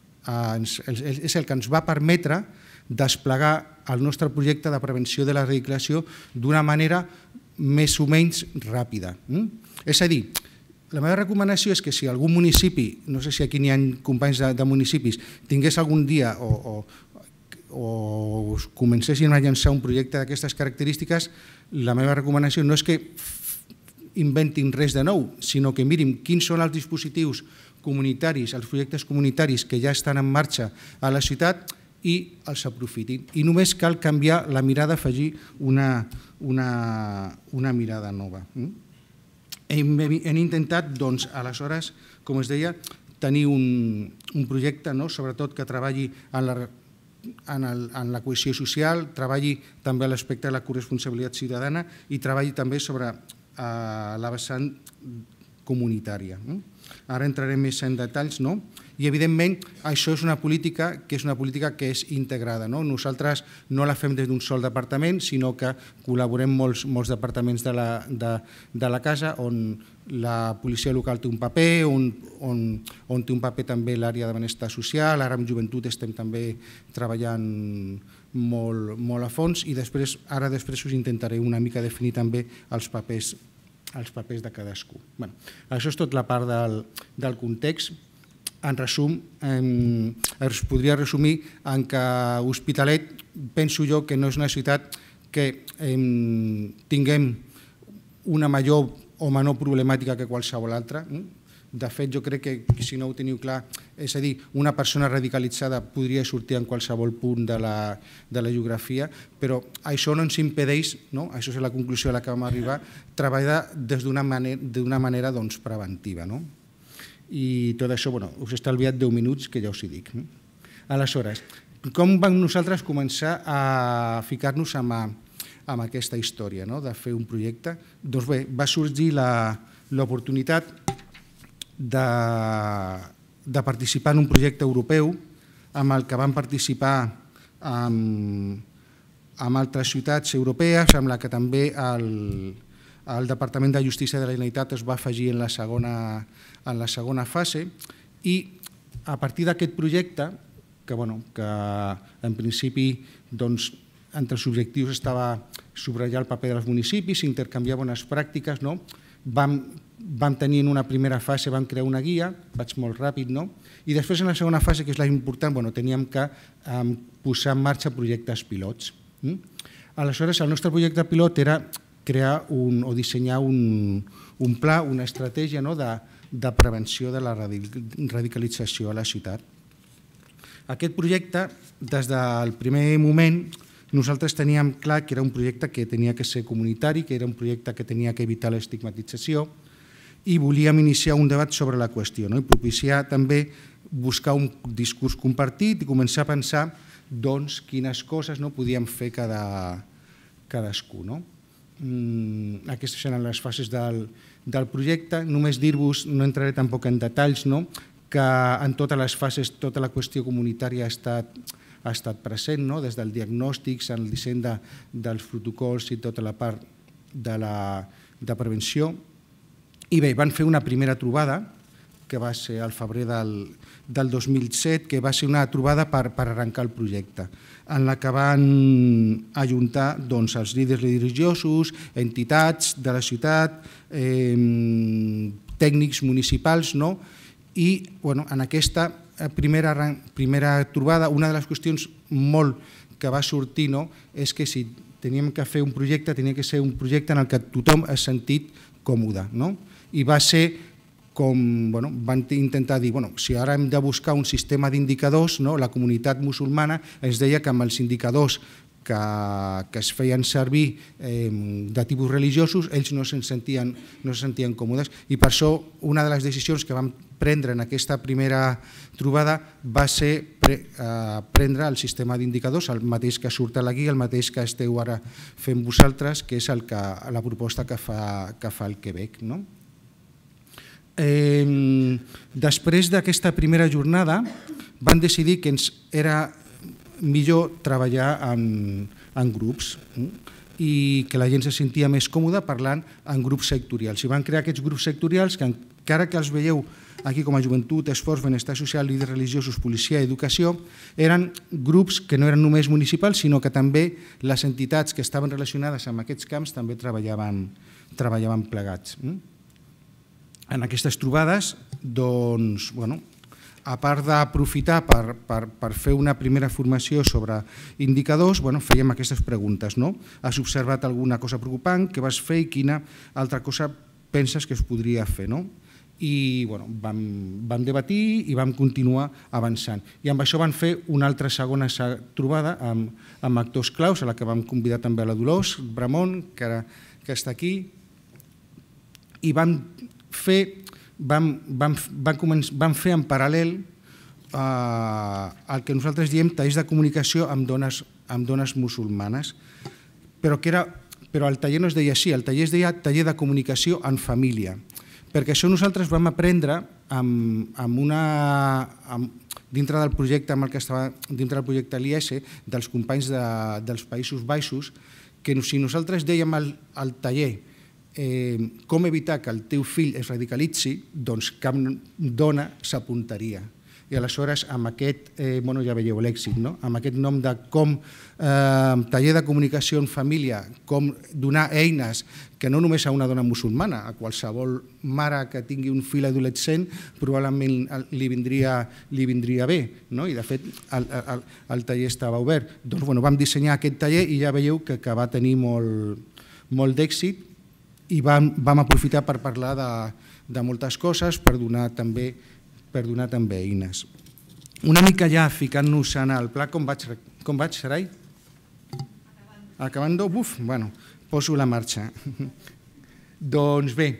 ens va permetre desplegar el nostre projecte de prevenció de la radicalització d'una manera més o menys ràpida. És a dir, la meva recomanació és que si algun municipi, no sé si aquí n'hi ha companys de municipis, tingués algun dia o comencessin a llançar un projecte d'aquestes característiques, la meva recomanació no és que inventin res de nou, sinó que mirin quins són els dispositius comunitaris, els projectes comunitaris que ja estan en marxa a la ciutat i els aprofitin. I només cal canviar la mirada, afegir una mirada nova. Hem intentat, aleshores, com es deia, tenir un projecte, sobretot que treballi en la cohesió social, treballi també a l'aspecte de la corresponsabilitat ciutadana i treballi també sobre la vessant comunitària. Ara entrarem més en detalls, i evidentment això és una política que és integrada. Nosaltres no la fem des d'un sol departament, sinó que col·laborem molts departaments de la casa, on la policia local té un paper, on té un paper també l'àrea de benestar social, ara amb joventut estem també treballant molt a fons i ara després us intentaré una mica definir també els papers de cadascú. Això és tot la part del context. En resum, es podria resumir en que Hospitalet penso jo que no és una ciutat que tinguem una major o menor problemàtica que qualsevol altra. De fet, jo crec que, si no ho teniu clar, és a dir, una persona radicalitzada podria sortir en qualsevol punt de la geografia, però això no ens impedeix, això és la conclusió a la que vam arribar, treballar d'una manera preventiva. I tot això, us he estalviat 10 minuts, que ja us hi dic. Aleshores, com vam nosaltres començar a ficar-nos amb aquesta història de fer un projecte? Doncs bé, va sorgir l'oportunitat de participar en un projecte europeu amb el que van participar amb altres ciutats europees, amb la que també el Departament de Justícia de la Generalitat es va afegir en la segona fase i a partir d'aquest projecte, que en principi entre els objectius estava subratllar el paper dels municipis, intercanviar bones pràctiques, vam tenir en una primera fase, vam crear una guia, vaig molt ràpid, i després en la segona fase, que és la important, teníem que posar en marxa projectes pilots. Aleshores, el nostre projecte pilot era crear o dissenyar un pla, una estratègia de prevenció de la radicalització a la ciutat. Aquest projecte, des del primer moment, nosaltres teníem clar que era un projecte que tenia que ser comunitari, que era un projecte que tenia que evitar l'estigmatització i volíem iniciar un debat sobre la qüestió i propiciar també buscar un discurs compartit i començar a pensar quines coses podíem fer cadascú. Aquestes eren les fases del projecte. Només dir-vos, no entraré tampoc en detalls, que en totes les fases tota la qüestió comunitària ha estat present, des del diagnòstic, el disseny dels protocols i tota la part de prevenció. I bé, van fer una primera trobada que va ser al febrer del 2007, que va ser una trobada per arrencar el projecte, en la que van ajuntar els líders religiosos, entitats de la ciutat, tècnics municipals, i en aquesta primera trobada una de les qüestions molt que va sortir és que si teníem que fer un projecte, tenia que ser un projecte en el que tothom es sentit còmode. I va ser com van intentar dir, si ara hem de buscar un sistema d'indicadors, la comunitat musulmana ens deia que amb els indicadors que es feien servir de tipus religiosos, ells no se sentien còmodes, i per això una de les decisions que vam prendre en aquesta primera trobada va ser prendre el sistema d'indicadors, el mateix que surt a la guia, el mateix que esteu ara fent vosaltres, que és la proposta que fa el Quebec. Després d'aquesta primera jornada van decidir que ens era millor treballar en grups i que la gent se sentia més còmoda parlant en grups sectorials. I van crear aquests grups sectorials que encara que els veieu aquí com a joventut, esforç, benestar social, líders religiosos, policia i educació, eren grups que no eren només municipals, sinó que també les entitats que estaven relacionades amb aquests camps també treballaven plegats. En aquestes trobades, a part d'aprofitar per fer una primera formació sobre indicadors, fèiem aquestes preguntes. Has observat alguna cosa preocupant? Què vas fer i quina altra cosa penses que es podria fer? I vam debatir i vam continuar avançant. I amb això vam fer una altra segona trobada amb actors claus, a la que vam convidar també a la Dolors Bramont, que està aquí, i vam fer en paral·lel el que nosaltres diem tallers de comunicació amb dones musulmanes, però el taller no es deia així, el taller es deia taller de comunicació en família, perquè això nosaltres vam aprendre dintre del projecte amb el que estava dintre del projecte l'IES, dels companys dels Països Baixos, que si nosaltres dèiem al taller com evitar que el teu fill es radicalitzi, doncs cap dona s'apuntaria. I aleshores amb aquest, ja veieu l'èxit, amb aquest nom de com taller de comunicació en família, com donar eines que no només a una dona musulmana, a qualsevol mare que tingui un fill adolescent probablement li vindria bé, i de fet el taller estava obert. Doncs vam dissenyar aquest taller i ja veieu que va tenir molt d'èxit i vam aprofitar per parlar de moltes coses, per donar també eines. Una mica ja ficant-nos en el pla, com vaig, Sarai? Acabando? Poso la marxa. Doncs bé,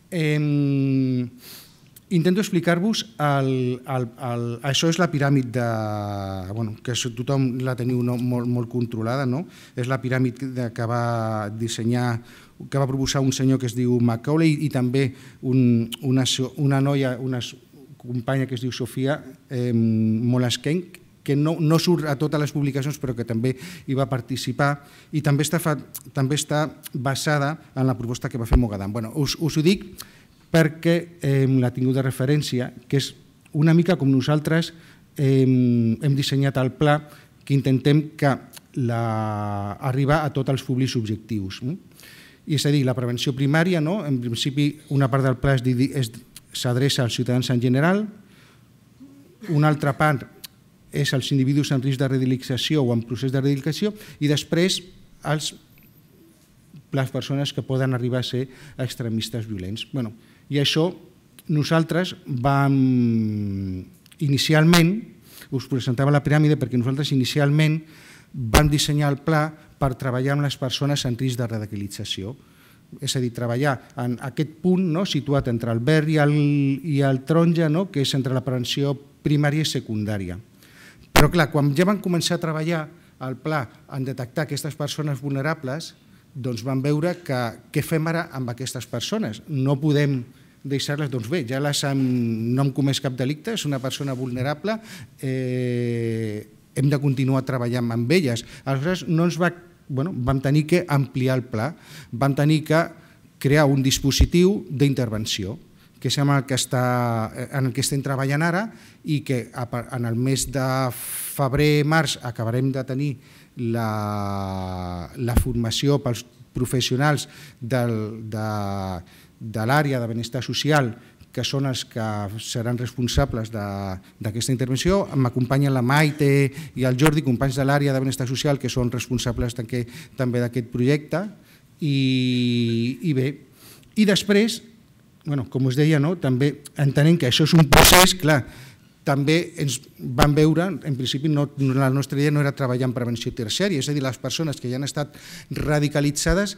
intento explicar-vos, això és la piràmide, que tothom la teniu molt controlada, és la piràmide que va dissenyar, que va proposar un senyor que es diu Macaulay i també una noia, una companya que es diu Sofia Molaskenk, que no surt a totes les publicacions però que també hi va participar i també està basada en la proposta que va fer Mogadam. Us ho dic perquè l'ha tingut de referència, que és una mica com nosaltres hem dissenyat el pla, que intentem arribar a tots els públics objectius. I és a dir, la prevenció primària, en principi una part del pla s'adreça als ciutadans en general, una altra part és als individus en risc de radicalització o en procés de radicalització i després les persones que poden arribar a ser extremistes violents. I això nosaltres inicialment, us presentava la piràmide perquè nosaltres inicialment vam dissenyar el pla per treballar amb les persones en risc de radicalització. És a dir, treballar en aquest punt situat entre el verd i el taronja, que és entre la prevenció primària i secundària. Però clar, quan ja van començar a treballar el pla en detectar aquestes persones vulnerables, doncs vam veure que què fem ara amb aquestes persones? No podem deixar-les, doncs bé, ja no hem comès cap delicte, és una persona vulnerable, hem de continuar treballant amb elles. Aleshores, vam tenir que ampliar el pla, vam tenir que crear un dispositiu d'intervenció que és en el que estem treballant ara i que en el mes de febrer-març acabarem de tenir la formació pels professionals de l'àrea de benestar social, que són els que seran responsables d'aquesta intervenció. M'acompanyen la Maite i el Jordi, companys de l'àrea de benestar social, que són responsables també d'aquest projecte. I bé, i després, com us deia, també entenem que això és un procés, clar, també ens van veure, en principi la nostra idea no era treballar en prevenció terciària, és a dir, les persones que ja han estat radicalitzades,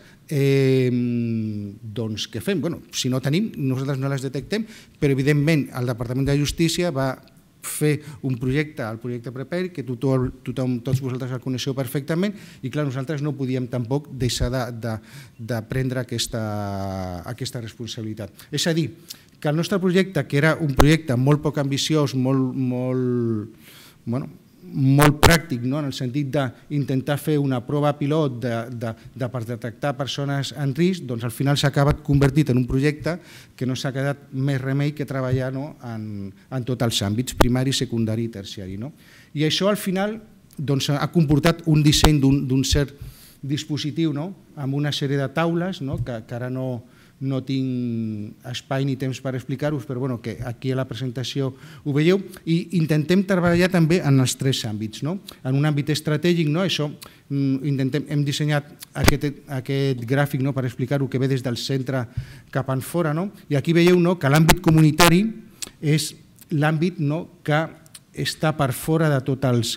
doncs què fem? Si no tenim, nosaltres no les detectem, però evidentment el Departament de Justícia va fer un projecte, el projecte Prepare, que tots vosaltres el coneixeu perfectament, i clar, nosaltres no podíem tampoc deixar de prendre aquesta responsabilitat. És a dir, que el nostre projecte, que era un projecte molt poc ambiciós, molt pràctic, en el sentit d'intentar fer una prova pilot per detectar persones en risc, doncs al final s'ha acabat convertit en un projecte que no s'ha quedat més remei que treballar en tots els àmbits, primari, secundari i terciari. I això al final ha comportat un disseny d'un cert dispositiu amb una sèrie de taules que ara no tinc espai ni temps per explicar-vos, però que aquí a la presentació ho veieu, i intentem treballar també en els tres àmbits. En un àmbit estratègic, hem dissenyat aquest gràfic per explicar-ho, que ve des del centre cap enfora, i aquí veieu que l'àmbit comunitari és l'àmbit que està per fora de tots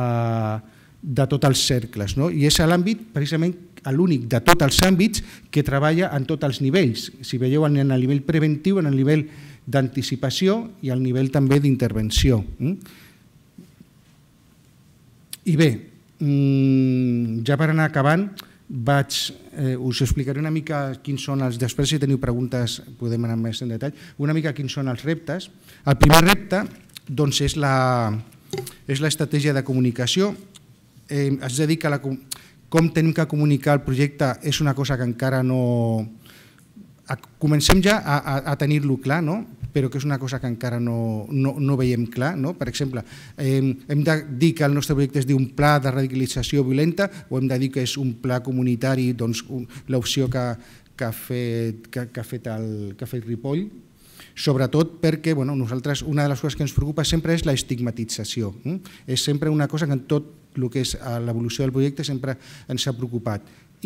els cercles, i és l'àmbit precisament l'únic de tots els àmbits que treballa en tots els nivells. Si veieu, en el nivell preventiu, en el nivell d'anticipació i el nivell també d'intervenció. I bé, ja per anar acabant, us explicaré una mica quins són els... Després, si teniu preguntes, podem anar més en detall. Una mica quins són els reptes. El primer repte és l'estratègia de comunicació. Es dedica a com tenim que comunicar el projecte, és una cosa que encara no... Comencem ja a tenir-lo clar, però que és una cosa que encara no veiem clar. Per exemple, hem de dir que el nostre projecte es diu un pla de radicalització violenta, o hem de dir que és un pla comunitari, l'opció que ha fet Ripoll, sobretot perquè nosaltres una de les coses que ens preocupa sempre és l'estigmatització. És sempre una cosa que en tot el que és l'evolució del projecte sempre ens ha preocupat.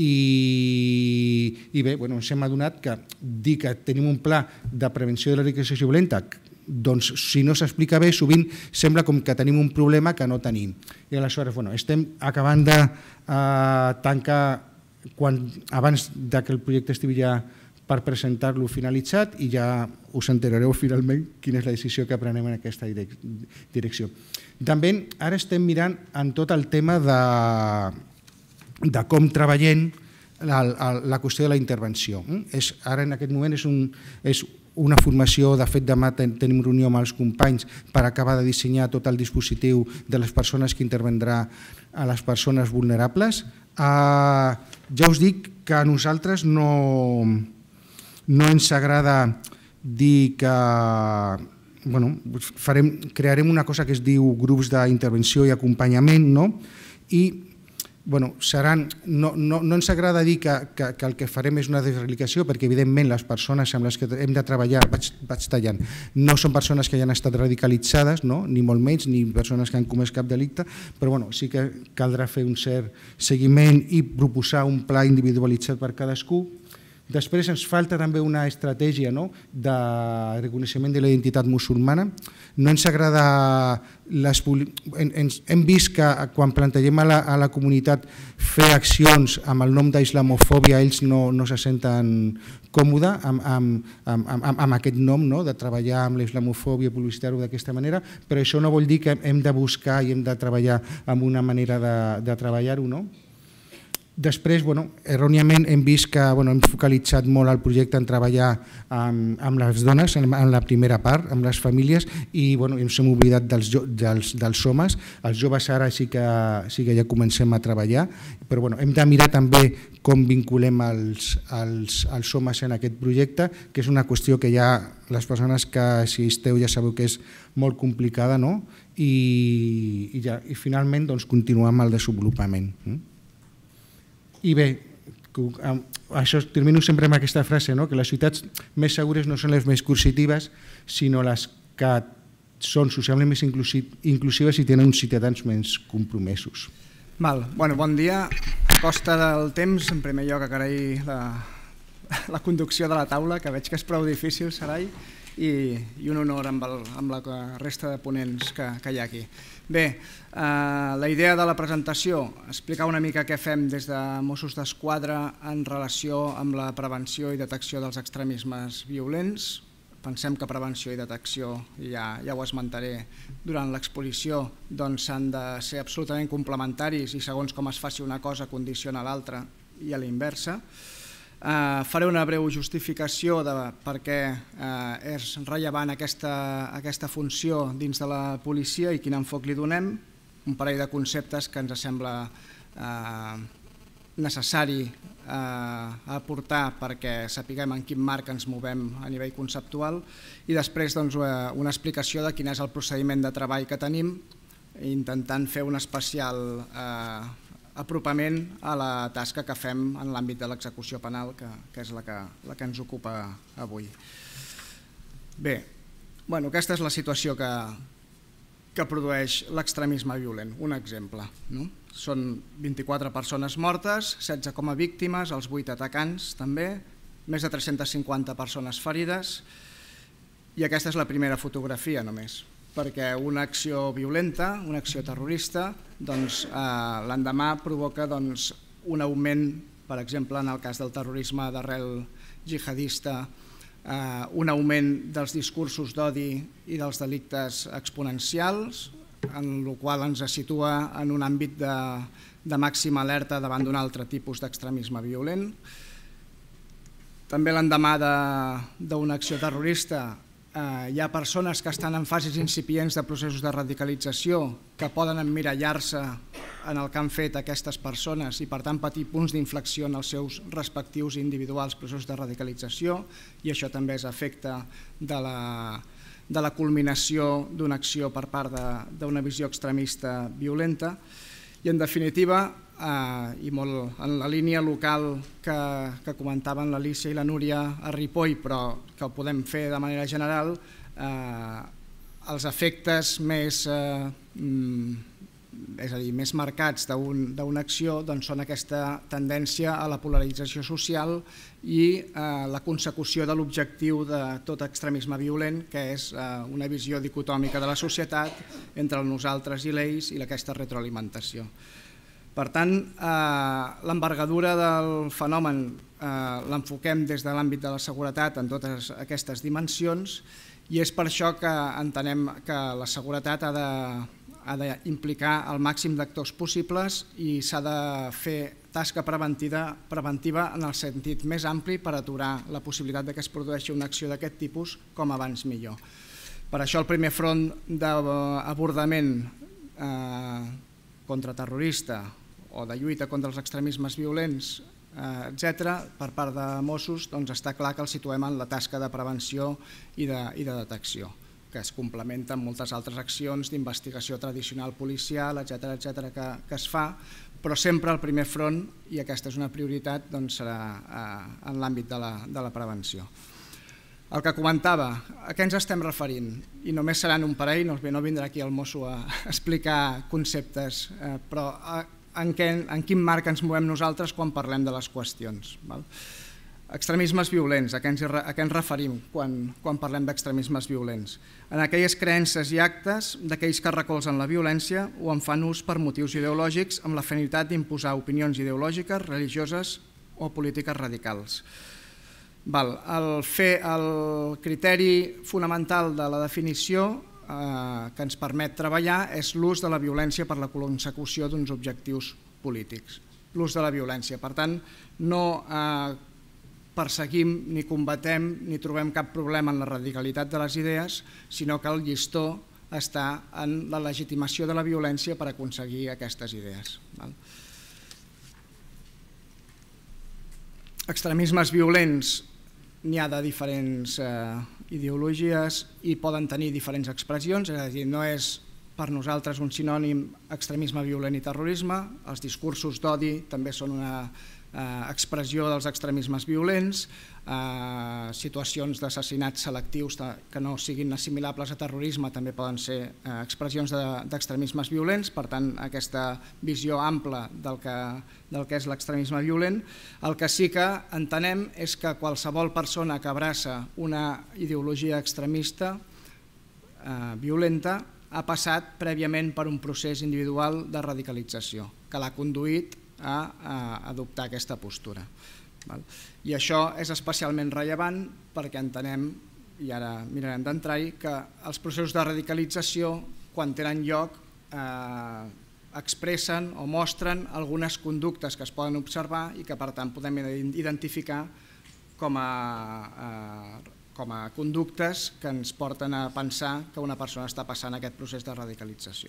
I bé, ens hem adonat que dir que tenim un pla de prevenció de la radicalització violenta, doncs si no s'explica bé, sovint sembla com que tenim un problema que no tenim. I aleshores estem acabant de tancar abans que el projecte estigui ja per presentar-lo finalitzat, i ja us enterareu finalment quina és la decisió que prenem en aquesta direcció. També ara estem mirant en tot el tema de com treballem la qüestió de la intervenció. Ara en aquest moment és una formació, de fet demà tenim reunió amb els companys per acabar de dissenyar tot el dispositiu de les persones que intervendrà a les persones vulnerables. Ja us dic que a nosaltres no ens agrada dir que crearem una cosa que es diu grups d'intervenció i acompanyament, i no ens agrada dir que el que farem és una desradicalització, perquè evidentment les persones amb les que hem de treballar, vaig tallant, no són persones que ja han estat radicalitzades, ni molt menys, ni persones que han comès cap delicte, però sí que caldrà fer un cert seguiment i proposar un pla individualitzat per cadascú. Després ens falta també una estratègia de reconeixement de la identitat musulmana. No ens agrada... Hem vist que quan plantegem a la comunitat fer accions amb el nom d'islamofòbia, ells no se senten còmodes amb aquest nom, de treballar amb la islamofòbia, publicitar-ho d'aquesta manera, però això no vol dir que hem de buscar i hem de treballar amb una manera de treballar-ho, Després, erròniament hem vist que hem focalitzat molt el projecte en treballar amb les dones en la primera part, amb les famílies, i ens hem oblidat dels homes. Els joves ara sí que ja comencem a treballar, però hem de mirar també com vinculem els homes en aquest projecte, que és una qüestió que ja les persones que si esteu ja sabeu que és molt complicada, i finalment continuar amb el desenvolupament. I bé, això termino sempre amb aquesta frase, que les ciutats més segures no són les més coercitives, sinó les que són socialment més inclusives i tenen uns ciutadans més compromesos. Bon dia. A costa del temps, en primer lloc agrair la conducció de la taula, que veig que és prou difícil, Sarai, i un honor amb la resta de ponents que hi ha aquí. Bé, la idea de la presentació, explicar una mica què fem des de Mossos d'Esquadra en relació amb la prevenció i detecció dels extremismes violents. Pensem que prevenció i detecció, ja ho esmentaré durant l'exposició, s'han de ser absolutament complementaris i segons com es faci una cosa condiciona l'altra i a la inversa. Faré una breu justificació de per què és rellevant aquesta funció dins de la policia i quin enfoc li donem, un parell de conceptes que ens sembla necessari aportar perquè sapiguem en quin marc ens movem a nivell conceptual, i després una explicació de quin és el procediment de treball que tenim, intentant fer un especial apropament a la tasca que fem en l'àmbit de l'execució penal, que és la que ens ocupa avui. Bé, aquesta és la situació que produeix l'extremisme violent. Un exemple. Són 24 persones mortes, 16 com a víctimes, els 8 atacants també, més de 350 persones ferides, i aquesta és la primera fotografia només, perquè una acció violenta, una acció terrorista, l'endemà provoca un augment, per exemple, en el cas del terrorisme d'arrel jihadista, un augment dels discursos d'odi i dels delictes exponencials, en el qual ens situa en un àmbit de màxima alerta davant d'un altre tipus d'extremisme violent. També l'endemà d'una acció terrorista hi ha persones que estan en fases incipients de processos de radicalització que poden emmirallar-se en el que han fet aquestes persones i per tant patir punts d'inflexió en els seus respectius individuals processos de radicalització, i això també és efecte de la culminació d'una acció per part d'una visió extremista violenta. I en definitiva, i molt en la línia local que comentaven l'Alícia i la Núria a Ripoll, però que ho podem fer de manera general, els efectes més marcats d'una acció són aquesta tendència a la polarització social i la consecució de l'objectiu de tot extremisme violent, que és una visió dicotòmica de la societat entre el nosaltres i l'ells i aquesta retroalimentació. Per tant, l'envergadura del fenomen l'enfoquem des de l'àmbit de la seguretat en totes aquestes dimensions, i és per això que entenem que la seguretat ha d'implicar el màxim d'actors possibles i s'ha de fer tasca preventiva en el sentit més ampli per aturar la possibilitat que es produeixi una acció d'aquest tipus com abans millor. Per això el primer front d'abordament contraterrorista o de lluita contra els extremismes violents, etc., per part de Mossos, està clar que el situem en la tasca de prevenció i de detecció, que es complementa amb moltes altres accions d'investigació tradicional policial, etc., que es fa, però sempre el primer front, i aquesta és una prioritat, serà en l'àmbit de la prevenció. El que comentava, a què ens estem referint? I només seran un parell, no vindrà aquí el mosso a explicar conceptes, però en quin marc ens movem nosaltres quan parlem de les qüestions. Extremismes violents, a què ens referim quan parlem d'extremismes violents? En aquelles creences i actes d'aquells que recolzen la violència o en fan ús per motius ideològics amb la finalitat d'imposar opinions ideològiques, religioses o polítiques radicals. El criteri fonamental de la definició que ens permet treballar és l'ús de la violència per la consecució d'uns objectius polítics. l'ús de la violència. Per tant, no perseguim ni combatem ni trobem cap problema en la radicalitat de les idees, sinó que el llistó està en la legitimació de la violència per aconseguir aquestes idees. Extremismes violents n'hi ha de diferents ideologies i poden tenir diferents expressions, és a dir, no és per nosaltres un sinònim extremisme violent i terrorisme, els discursos d'odi també són una expressió dels extremismes violents, situacions d'assassinats selectius que no siguin assimilables a terrorisme també poden ser expressions d'extremismes violents, per tant aquesta visió ampla del que és l'extremisme violent. El que sí que entenem és que qualsevol persona que abraça una ideologia extremista violenta ha passat prèviament per un procés individual de radicalització que l'ha conduït a adoptar aquesta postura. I això és especialment rellevant perquè entenem, i ara mirarem d'entrar-hi, que els processos de radicalització, quan tenen lloc, expressen o mostren algunes conductes que es poden observar i que per tant podem identificar com a conductes que ens porten a pensar que una persona està passant aquest procés de radicalització.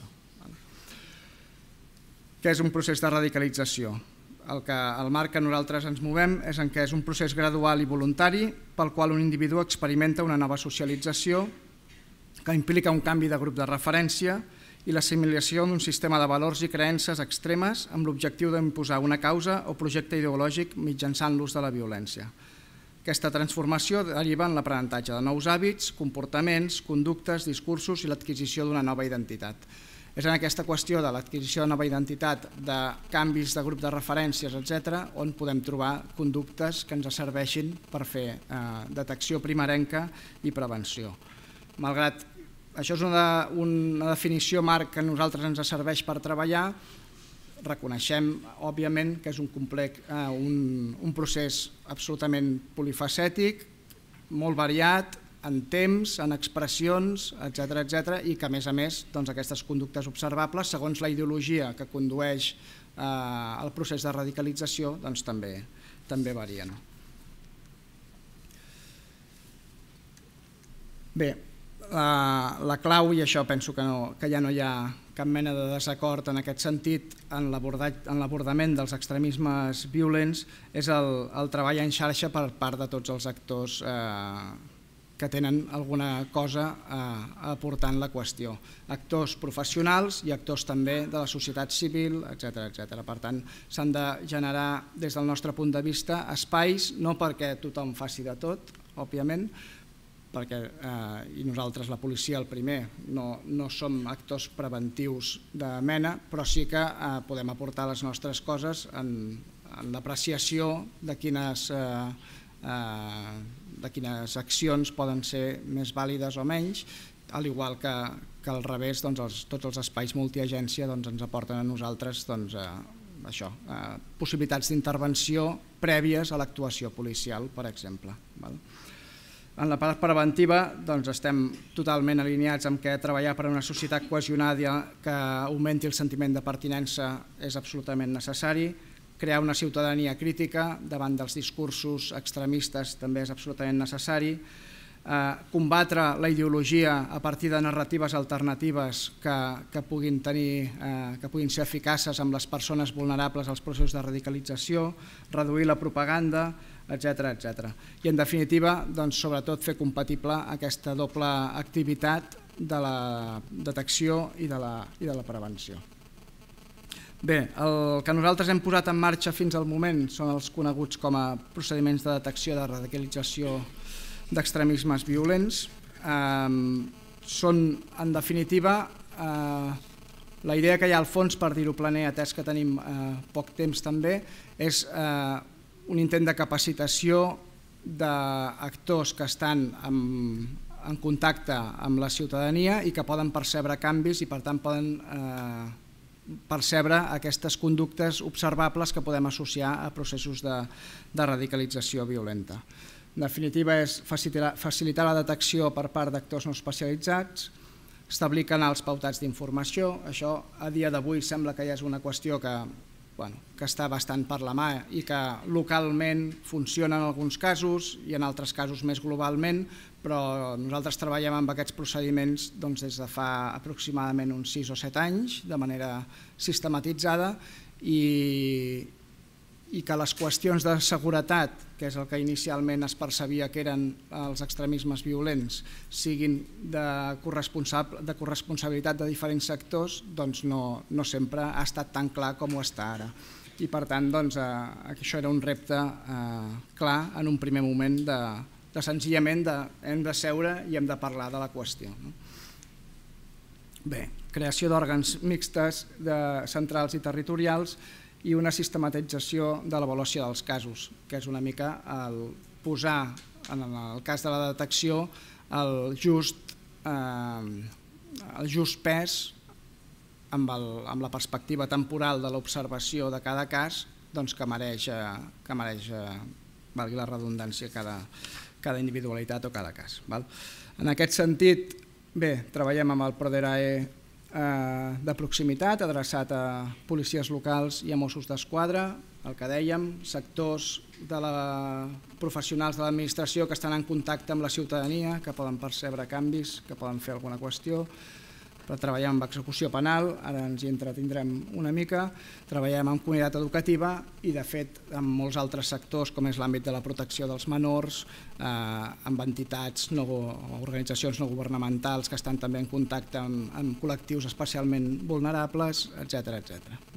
Què és un procés de radicalització? El marc que nosaltres ens movem és en què és un procés gradual i voluntari pel qual un individu experimenta una nova socialització que implica un canvi de grup de referència i l'assimilació d'un sistema de valors i creences extremes amb l'objectiu d'imposar una causa o projecte ideològic mitjançant l'ús de la violència. Aquesta transformació deriva en l'aprenentatge de nous hàbits, comportaments, conductes, discursos i l'adquisició d'una nova identitat. És en aquesta qüestió de l'adquisició de nova identitat, de canvis de grup de referències, etc., on podem trobar conductes que ens serveixin per fer detecció primerenca i prevenció. Malgrat això és una definició marc que a nosaltres ens serveix per treballar, reconeixem, òbviament, que és un procés absolutament polifacètic, molt variat, en temps, en expressions, etc., i que, a més, aquestes conductes observables, segons la ideologia que condueix al procés de radicalització, també varien. Bé, la clau, i això penso que ja no hi ha cap mena de desacord en aquest sentit, en l'abordament dels extremismes violents, és el treball en xarxa per part de tots els actors que tenen alguna cosa a aportar en la qüestió. Actors professionals i actors també de la societat civil, etc. Per tant, s'han de generar, des del nostre punt de vista, espais, no perquè tothom faci de tot, òbviament, i nosaltres, la policia, el primer, no som actors preventius de mena, però sí que podem aportar les nostres coses en l'apreciació de quines accions poden ser més vàlides o menys, al igual que al revés, tots els espais multiagència ens aporten a nosaltres possibilitats d'intervenció prèvies a l'actuació policial, per exemple. En la part preventiva estem totalment alineats amb que treballar per a una societat cohesionada que augmenti el sentiment de pertinença és absolutament necessari. Crear una ciutadania crítica davant dels discursos extremistes també és absolutament necessari. Combatre la ideologia a partir de narratives alternatives que puguin ser eficaces amb les persones vulnerables als processos de radicalització, reduir la propaganda, etc. I en definitiva, sobretot fer compatible aquesta doble activitat de la detecció i de la prevenció. Bé, el que nosaltres hem posat en marxa fins al moment són els coneguts com a procediments de detecció de radicalització d'extremismes violents. Són, en definitiva, la idea que hi ha al fons, per dir-ho planer, atès que tenim poc temps també, és un intent de capacitació d'actors que estan en contacte amb la ciutadania i que poden percebre canvis i, per tant, poden percebre aquestes conductes observables que podem associar a processos de radicalització violenta. En definitiva, és facilitar la detecció per part d'actors no especialitzats, establir canals pautats d'informació. Això, a dia d'avui, sembla que ja és una qüestió que que està bastant per la mà i que localment funciona en alguns casos i en altres casos més globalment, però nosaltres treballem amb aquests procediments des de fa aproximadament uns 6 o 7 anys de manera sistematitzada i que les qüestions de seguretat, que és el que inicialment es percebia que eren els extremismes violents, siguin de corresponsabilitat de diferents sectors, doncs no sempre ha estat tan clar com ho està ara. I per tant, això era un repte clar en un primer moment de senzillament hem de seure i hem de parlar de la qüestió. Bé, creació d'òrgans mixtes, centrals i territorials, i una sistematització de l'avaluació dels casos, que és una mica posar, en el cas de la detecció, el just pes amb la perspectiva temporal de l'observació de cada cas que mereix, valgui la redundància, cada individualitat o cada cas. En aquest sentit, bé, treballem amb el Proderae de proximitat, adreçat a policies locals i a Mossos d'Esquadra, el que dèiem, sectors professionals de l'administració que estan en contacte amb la ciutadania, que poden percebre canvis, que poden fer alguna qüestió. Però treballem amb execució penal, ara ens hi entretindrem una mica, treballem amb comunitat educativa i, de fet, amb molts altres sectors, com és l'àmbit de la protecció dels menors, amb entitats o organitzacions no governamentals que estan també en contacte amb col·lectius especialment vulnerables, etc.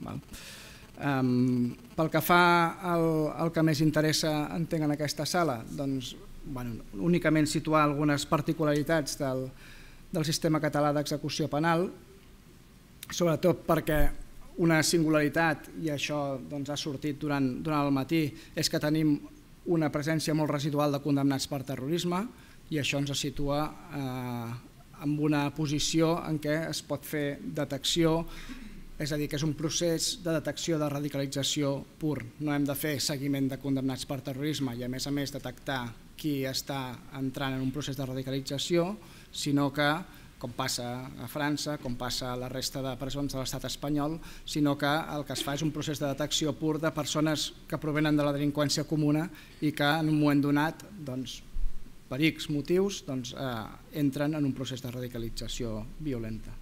Pel que fa al que més interessa, entenc, en aquesta sala, doncs, únicament situar algunes particularitats del sistema català d'execució penal, sobretot perquè una singularitat, i això ha sortit durant el matí, és que tenim una presència molt residual de condemnats per terrorisme i això ens situa en una posició en què es pot fer detecció, és a dir, que és un procés de detecció de radicalització pur. No hem de fer seguiment de condemnats per terrorisme i, a més, detectar qui està entrant en un procés de radicalització, sinó que, com passa a França, com passa a la resta de presons de l'estat espanyol, sinó que el que es fa és un procés de detecció pur de persones que provenen de la delinqüència comuna i que en un moment donat, per X motius, entren en un procés de radicalització violenta.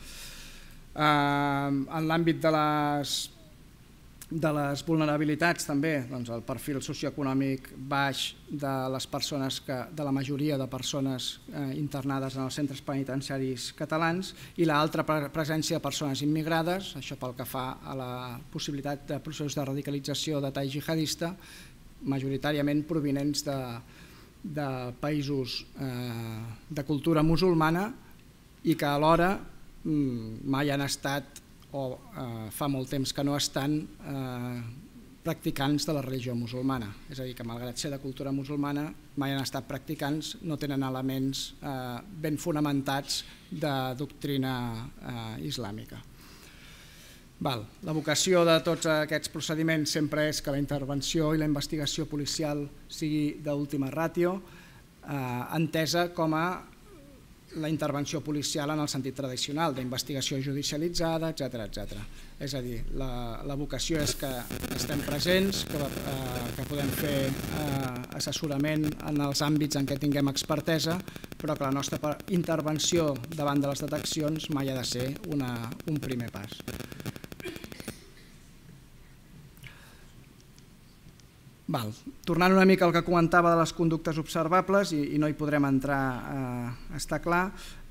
En l'àmbit de les vulnerabilitats també, el perfil socioeconòmic baix de les persones, de la majoria de persones internades en els centres penitenciaris catalans, i l'altra presència de persones immigrades, això pel que fa a la possibilitat de processos de radicalització de tall jihadista, majoritàriament provinents de països de cultura musulmana i que alhora mai han estat o fa molt temps que no estan practicants de la religió musulmana. És a dir, que malgrat ser de cultura musulmana mai han estat practicants, no tenen elements ben fonamentats de doctrina islàmica. La vocació de tots aquests procediments sempre és que la intervenció i la investigació policial sigui d'última ràtio, entesa com a la intervenció policial en el sentit tradicional, d'investigació judicialitzada, etc. És a dir, la vocació és que estem presents, que podem fer assessorament en els àmbits en què tinguem expertesa, però que la nostra intervenció davant de les deteccions mai ha de ser un primer pas. Tornant una mica al que comentava de les conductes observables, i no hi podrem entrar, està clar,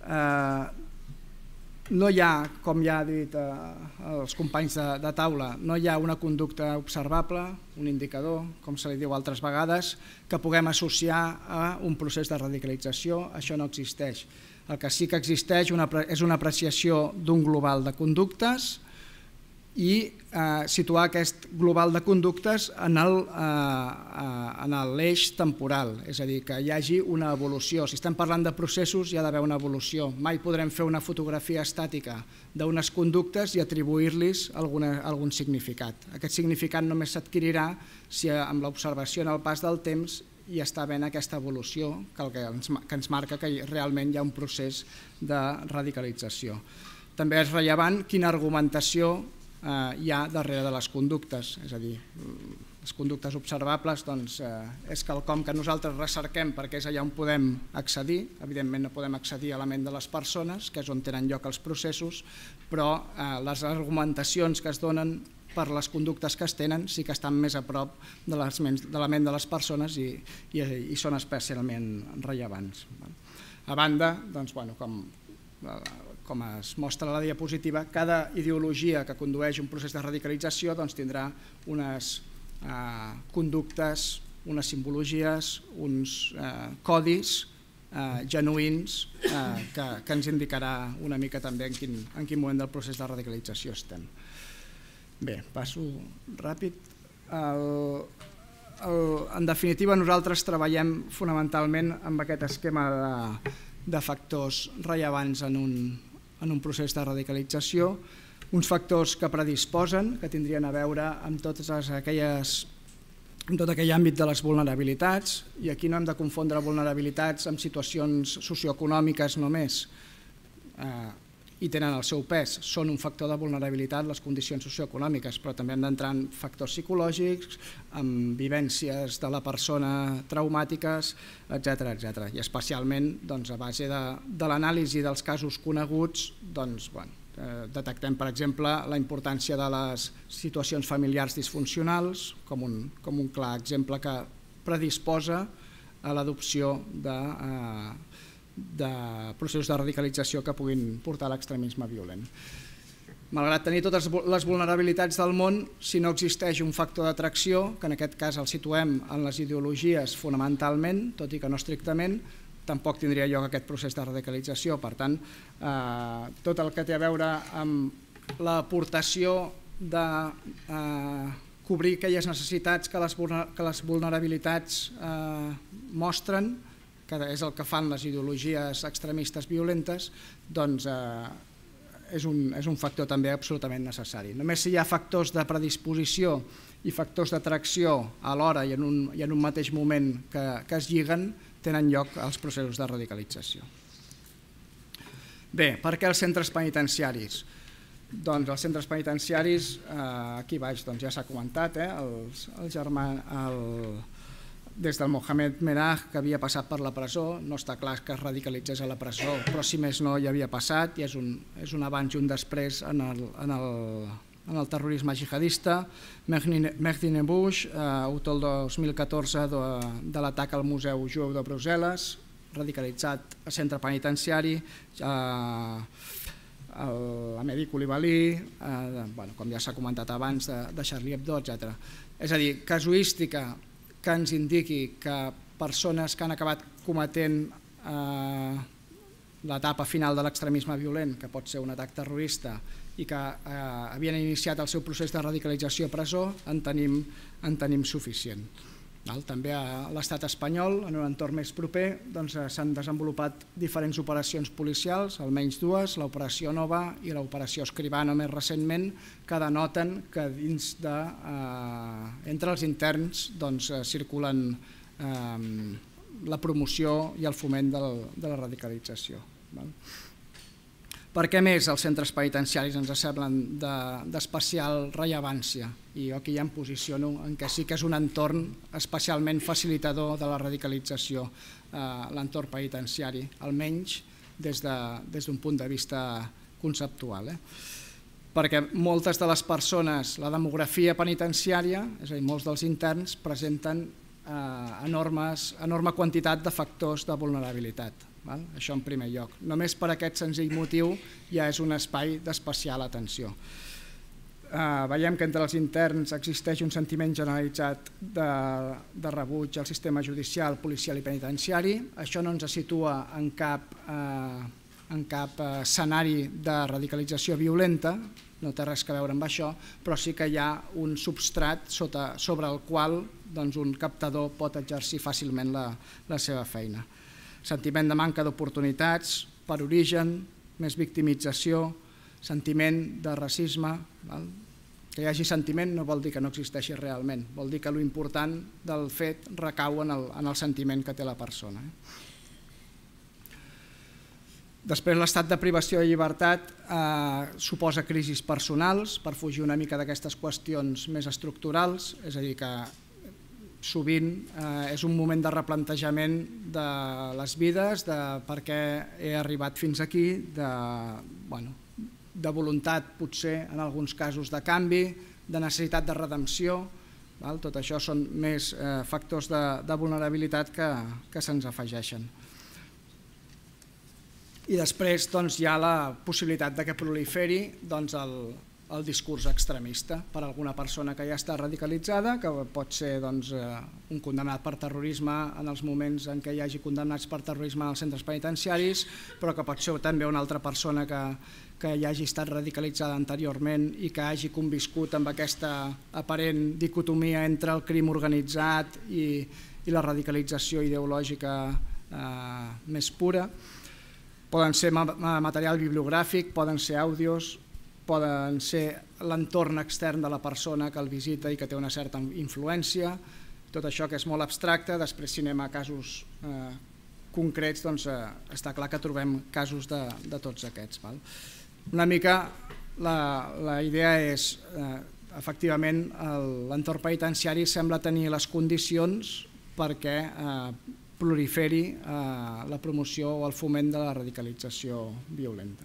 no hi ha, com ja han dit els companys de taula, no hi ha una conducta observable, un indicador, com se li diu altres vegades, que puguem associar a un procés de radicalització. Això no existeix. El que sí que existeix és una apreciació d'un global de conductes i situar aquest global de conductes en l'eix temporal, és a dir, que hi hagi una evolució. Si estem parlant de processos, hi ha d'haver una evolució. Mai podrem fer una fotografia estàtica d'unes conductes i atribuir-los algun significat. Aquest significat només s'adquirirà si amb l'observació en el pas del temps hi està havent aquesta evolució que ens marca que realment hi ha un procés de radicalització. També és rellevant quina argumentació hi ha darrere de les conductes, és a dir, les conductes observables és quelcom que nosaltres recerquem perquè és allà on podem accedir. Evidentment no podem accedir a la ment de les persones, que és on tenen lloc els processos, però les argumentacions que es donen per les conductes que es tenen sí que estan més a prop de la ment de les persones i són especialment rellevants. A banda, com es mostra a la diapositiva, cada ideologia que condueix un procés de radicalització tindrà unes conductes, unes simbologies, uns codis genuïns que ens indicarà una mica també en quin moment del procés de radicalització estem. Bé, passo ràpid. En definitiva, nosaltres treballem fonamentalment amb aquest esquema de factors rellevants en un procés de radicalització, uns factors que predisposen, que tindrien a veure amb tot aquell àmbit de les vulnerabilitats, i aquí no hem de confondre vulnerabilitats amb situacions socioeconòmiques només, i tenen el seu pes, són un factor de vulnerabilitat les condicions socioeconòmiques, però també hem d'entrar en factors psicològics, amb vivències de la persona traumàtiques, etc. I especialment a base de l'anàlisi dels casos coneguts, detectem, per exemple, la importància de les situacions familiars disfuncionals com un clar exemple que predisposa a l'adopció de processos de radicalització que puguin portar a l'extremisme violent. Malgrat tenir totes les vulnerabilitats del món, si no existeix un factor d'atracció, que en aquest cas el situem en les ideologies fonamentalment, tot i que no estrictament, tampoc tindria lloc aquest procés de radicalització. Per tant, tot el que té a veure amb l'aportació de cobrir aquelles necessitats que les vulnerabilitats mostren, que és el que fan les ideologies extremistes violentes, doncs és un factor també absolutament necessari. Només si hi ha factors de predisposició i factors d'atracció alhora i en un mateix moment que es lliguen, tenen lloc els processos de radicalització. Bé, per què els centres penitenciaris? Doncs els centres penitenciaris, aquí baix ja s'ha comentat, el germà, des del Mohamed Merah, que havia passat per la presó, no està clar que es radicalitzés a la presó, però si més no hi havia passat, i és un abans i un després en el terrorisme jihadista. Mehdi Nabouche, autor el 2014 de l'atac al Museu Jueu de Brussel·les, radicalitzat a centre penitenciari, l'Amedi Coulibaly, com ja s'ha comentat abans, de Charlie Hebdo, etc. És a dir, casuística que ens indiqui que persones que han acabat cometent l'etapa final de l'extremisme violent, que pot ser un atac terrorista, i que havien iniciat el seu procés de radicalització a presó, en tenim suficient. També a l'estat espanyol, en un entorn més proper, s'han desenvolupat diferents operacions policials, almenys dues, l'operació Nova i l'operació Escribano més recentment, que denoten que entre els interns circulen la promoció i el foment de la radicalització. Per què més els centres penitenciaris ens semblen d'especial rellevància? I jo aquí ja em posiciono en què sí que és un entorn especialment facilitador de la radicalització, l'entorn penitenciari, almenys des d'un punt de vista conceptual. Perquè moltes de les persones, la demografia penitenciària, és a dir, molts dels interns, presenten enorme quantitat de factors de vulnerabilitat. Això en primer lloc. Només per aquest senzill motiu ja és un espai d'especial atenció. Veiem que entre els interns existeix un sentiment generalitzat de rebuig al sistema judicial, policial i penitenciari. Això no ens situa en cap escenari de radicalització violenta, no té res a veure amb això, però sí que hi ha un substrat sobre el qual un captador pot exercir fàcilment la seva feina. Sentiment de manca d'oportunitats per origen, més victimització, sentiment de racisme. Que hi hagi sentiment no vol dir que no existeixi realment, vol dir que l'important del fet recau en el sentiment que té la persona. Després, l'estat de privació de llibertat suposa crisis personals per fugir una mica d'aquestes qüestions més estructurals, és a dir, que sovint és un moment de replantejament de les vides, de per què he arribat fins aquí, de voluntat potser en alguns casos de canvi, de necessitat de redempció. Tot això són més factors de vulnerabilitat que se'ns afegeixen. I després hi ha la possibilitat que proliferi el discurs extremista per alguna persona que ja està radicalitzada, que pot ser un condemnat per terrorisme en els moments en què hi hagi condemnats per terrorisme als centres penitenciaris, però que pot ser també una altra persona que ja hagi estat radicalitzada anteriorment i que hagi conviscut amb aquesta aparent dicotomia entre el crim organitzat i la radicalització ideològica més pura. Poden ser material bibliogràfic, poden ser àudios, poden ser l'entorn extern de la persona que el visita i que té una certa influència. Tot això que és molt abstracte, després si anem a casos concrets, està clar que trobem casos de tots aquests. Una mica la idea és, efectivament, l'entorn penitenciari sembla tenir les condicions perquè proliferi la promoció o el foment de la radicalització violenta.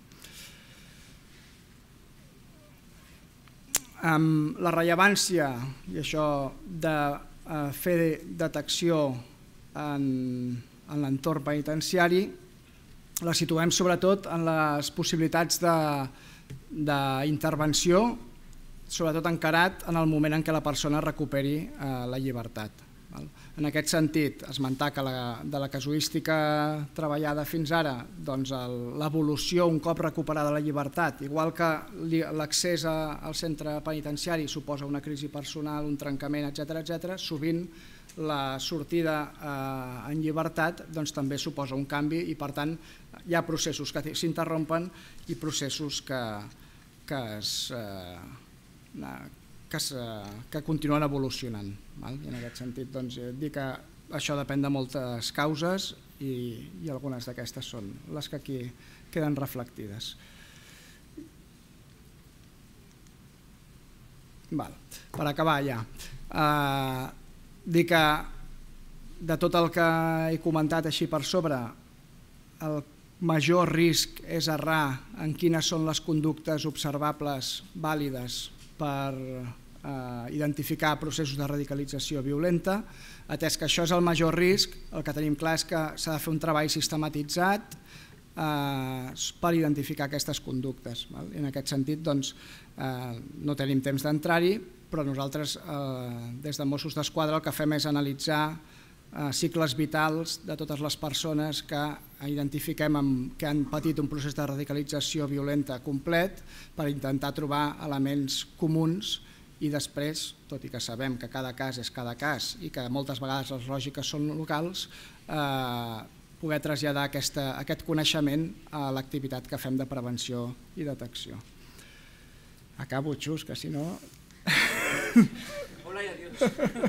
La rellevància, i això, de fer detecció en l'entorn penitenciari la situem sobretot en les possibilitats d'intervenció, sobretot encarat en el moment en què la persona recuperi la llibertat. En aquest sentit, esmentar que de la casuística treballada fins ara, l'evolució un cop recuperada la llibertat, igual que l'accés al centre penitenciari suposa una crisi personal, un trencament, etc., sovint la sortida en llibertat també suposa un canvi i, per tant, hi ha processos que s'interrompen i processos que continuen evolucionant. I en aquest sentit, dir que això depèn de moltes causes i algunes d'aquestes són les que aquí queden reflectides. Per acabar ja, dir que de tot el que he comentat així per sobre, el major risc és errar en quines són les conductes observables vàlides per identificar processos de radicalització violenta. Atès que això és el major risc, el que tenim clar és que s'ha de fer un treball sistematitzat per identificar aquestes conductes. En aquest sentit, no tenim temps d'entrar-hi, però nosaltres, des de Mossos d'Esquadra, el que fem és analitzar cicles vitals de totes les persones que identifiquem que han patit un procés de radicalització violenta complet per intentar trobar elements comuns i després, tot i que sabem que cada cas és cada cas i que moltes vegades les lògiques són locals, poder traslladar aquest coneixement a l'activitat que fem de prevenció i detecció. Acabo, Xus, que si no... Hola i adiós.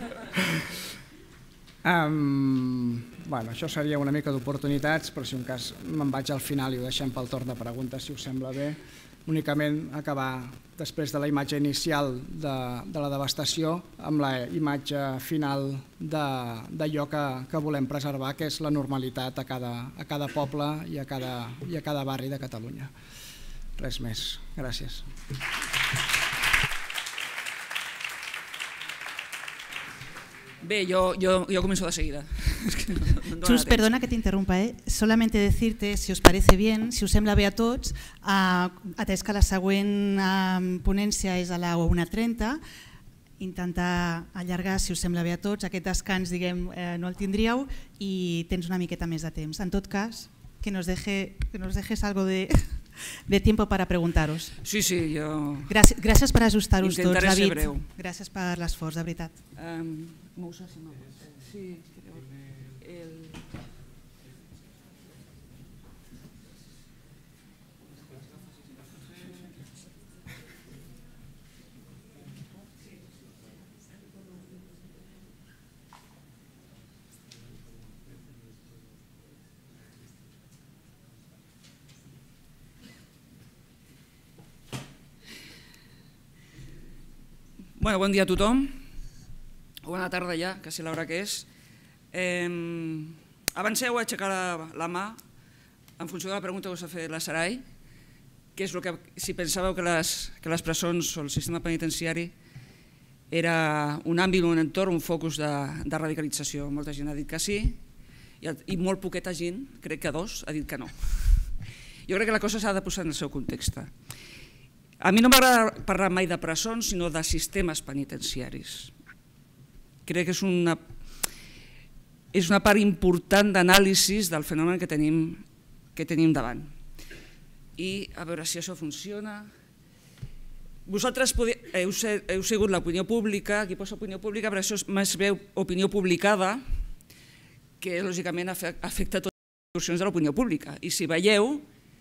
Això seria una mica d'oportunitats, però si un cas me'n vaig al final i ho deixem pel torn de preguntes, si us sembla bé. Únicament acabar, després de la imatge inicial de la devastació, amb la imatge final d'allò que volem preservar, que és la normalitat a cada poble i a cada barri de Catalunya. Res més. Gràcies. Bé, yo comienzo de seguida. Chus, perdona que t'interrompa, solamente decirte, si us parece bien, si us sembla bé a tots, atès que la següent ponència és a la 1:30, intentar allargar, si us sembla bé a tots, aquest descans, diguem, no el tindríeu i tens una miqueta més de temps. En tot cas, que nos dejes algo de tiempo para preguntaros. Sí, yo... Gràcies per ajustar-vos tots, David. Intentaré ser breu. Gràcies per l'esforç, de veritat. Sí, Bueno, bon dia a tothom. Bona tarda ja, quasi l'hora que és. Avanceu a aixecar la mà en funció de la pregunta que us ha fet la Sarai, que és si pensàveu que les presons o el sistema penitenciari era un àmbit, un entorn, un focus de radicalització. Molta gent ha dit que sí i molt poqueta gent, crec que dos, ha dit que no. Jo crec que la cosa s'ha de posar en el seu context. A mi no m'agrada parlar mai de presons, sinó de sistemes penitenciaris. Crec que és una part important d'anàlisi del fenomen que tenim davant. I a veure si això funciona. Vosaltres heu sigut l'opinió pública, aquí posa opinió pública, però això és més bé opinió publicada, que lògicament afecta totes les discussions de l'opinió pública. I si veieu,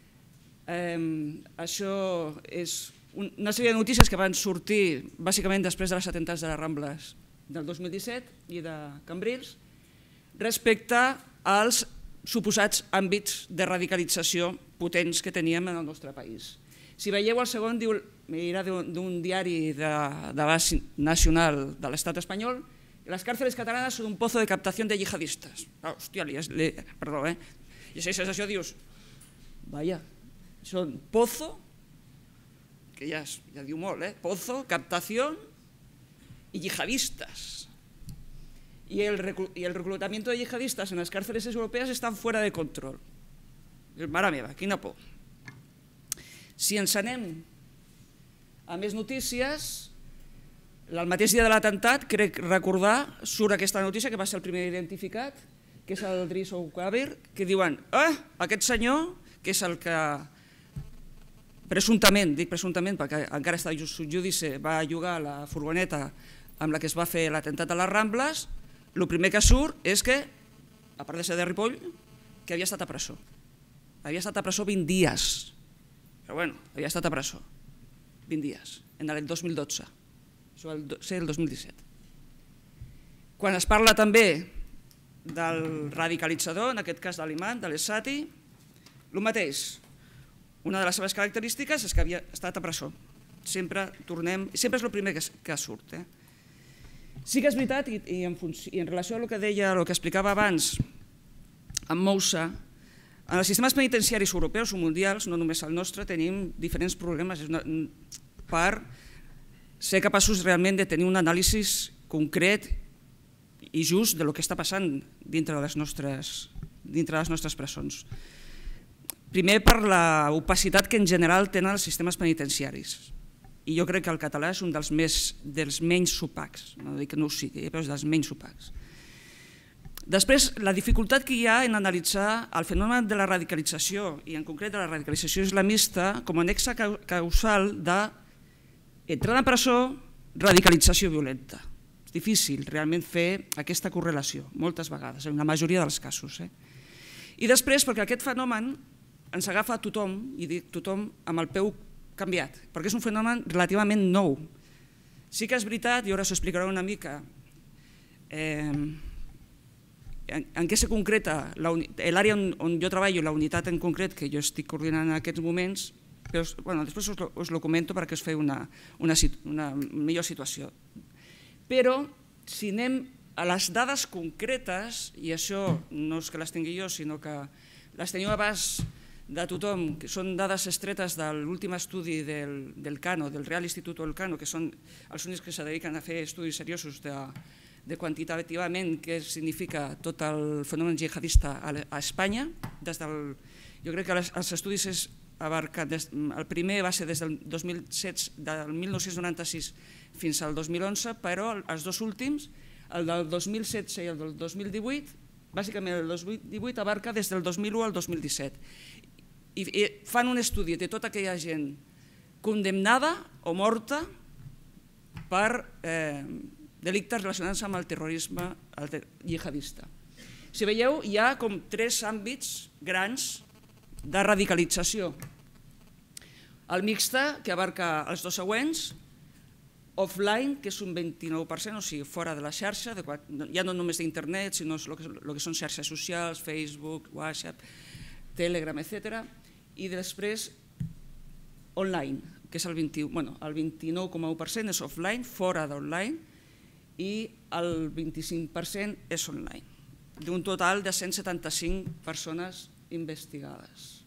això és una sèrie de notícies que van sortir bàsicament després de les atemptats de les Rambles del 2017 i de Cambrils respecte als suposats àmbits de radicalització potents que teníem en el nostre país. Si veieu el segon, era d'un diari d'abast nacional de l'estat espanyol, les càrceles catalanes són un pozo de captació de yihadistes. Hòstia, perdó, i si és això dius, vaja, són pozo, que ja diu molt, pozo, captació i yihadistas. Y el reclutamiento de yihadistas en las cárceles europeas están fuera de control. Mare meva, quina por. Si ens anem a més notícies, el mateix dia de l'atemptat, crec recordar, surt aquesta notícia que va ser el primer identificat, que és el Driss Oukabir, que diuen, aquest senyor, que és el que presumptament, dic presumptament perquè encara està sota judici, va llogar la furgoneta amb la que es va fer l'atemptat a les Rambles, el primer que surt és que, a part de ser de Ripoll, que havia estat a presó. Havia estat a presó 20 dies. Però bueno, havia estat a presó 20 dies, en l'any 2012. Això va ser el 2017. Quan es parla també del radicalitzador, en aquest cas de l'imam, de l'Essati, el mateix. Una de les seves característiques és que havia estat a presó. Sempre és el primer que surt. Sí que és veritat, i en relació a el que deia, el que explicava abans en Moussa, en els sistemes penitenciaris europeus o mundials, no només el nostre, tenim diferents problemes per ser capaços realment de tenir un anàlisi concret i just del que està passant dintre de les nostres presons. Primer, per l'opacitat que en general tenen els sistemes penitenciaris. I jo crec que el català és un dels menys opacs, no dic que no ho sigui, però és dels menys opacs. Després, la dificultat que hi ha en analitzar el fenomen de la radicalització, i en concret de la radicalització islamista, com a nexe causal d'entrada a presó, radicalització violenta. És difícil realment fer aquesta correlació, moltes vegades, en la majoria dels casos. I després, perquè aquest fenomen ens agafa a tothom, i dic tothom amb el peu canviat, perquè és un fenomen relativament nou. Sí que és veritat, i ara s'ho explicaré una mica, en què se concreta l'àrea on jo treballo, la unitat en concret que jo estic coordinant en aquests moments, però després us ho comento perquè us feu una millor situació. Però si anem a les dades concretes, i això no és que les tingui jo, sinó que les teniu a abast de tothom, que són dades estretes de l'últim estudi del Cano, del Real Instituto del Cano, que són els únics que se dediquen a fer estudis seriosos de quantitativament què significa tot el fenomen jihadista a Espanya. Jo crec que els estudis abarquen, el primer va ser des del 1996 fins al 2011, però els dos últims, el del 2016 i el del 2018, bàsicament el 2018 abarca des del 2001 al 2017. I fan un estudi de tota aquella gent condemnada o morta per delictes relacionats amb el terrorisme jihadista. Si veieu, hi ha com 3 àmbits grans de radicalització. El mixta, que abarca els dos següents, offline, que és un 29%, o sigui, fora de la xarxa, ja no només d'internet, sinó el que són xarxes socials, Facebook, WhatsApp, Telegram, etc. I després online, que és el 29,1% és offline, fora d'online, i el 25% és online, d'un total de 175 persones investigades.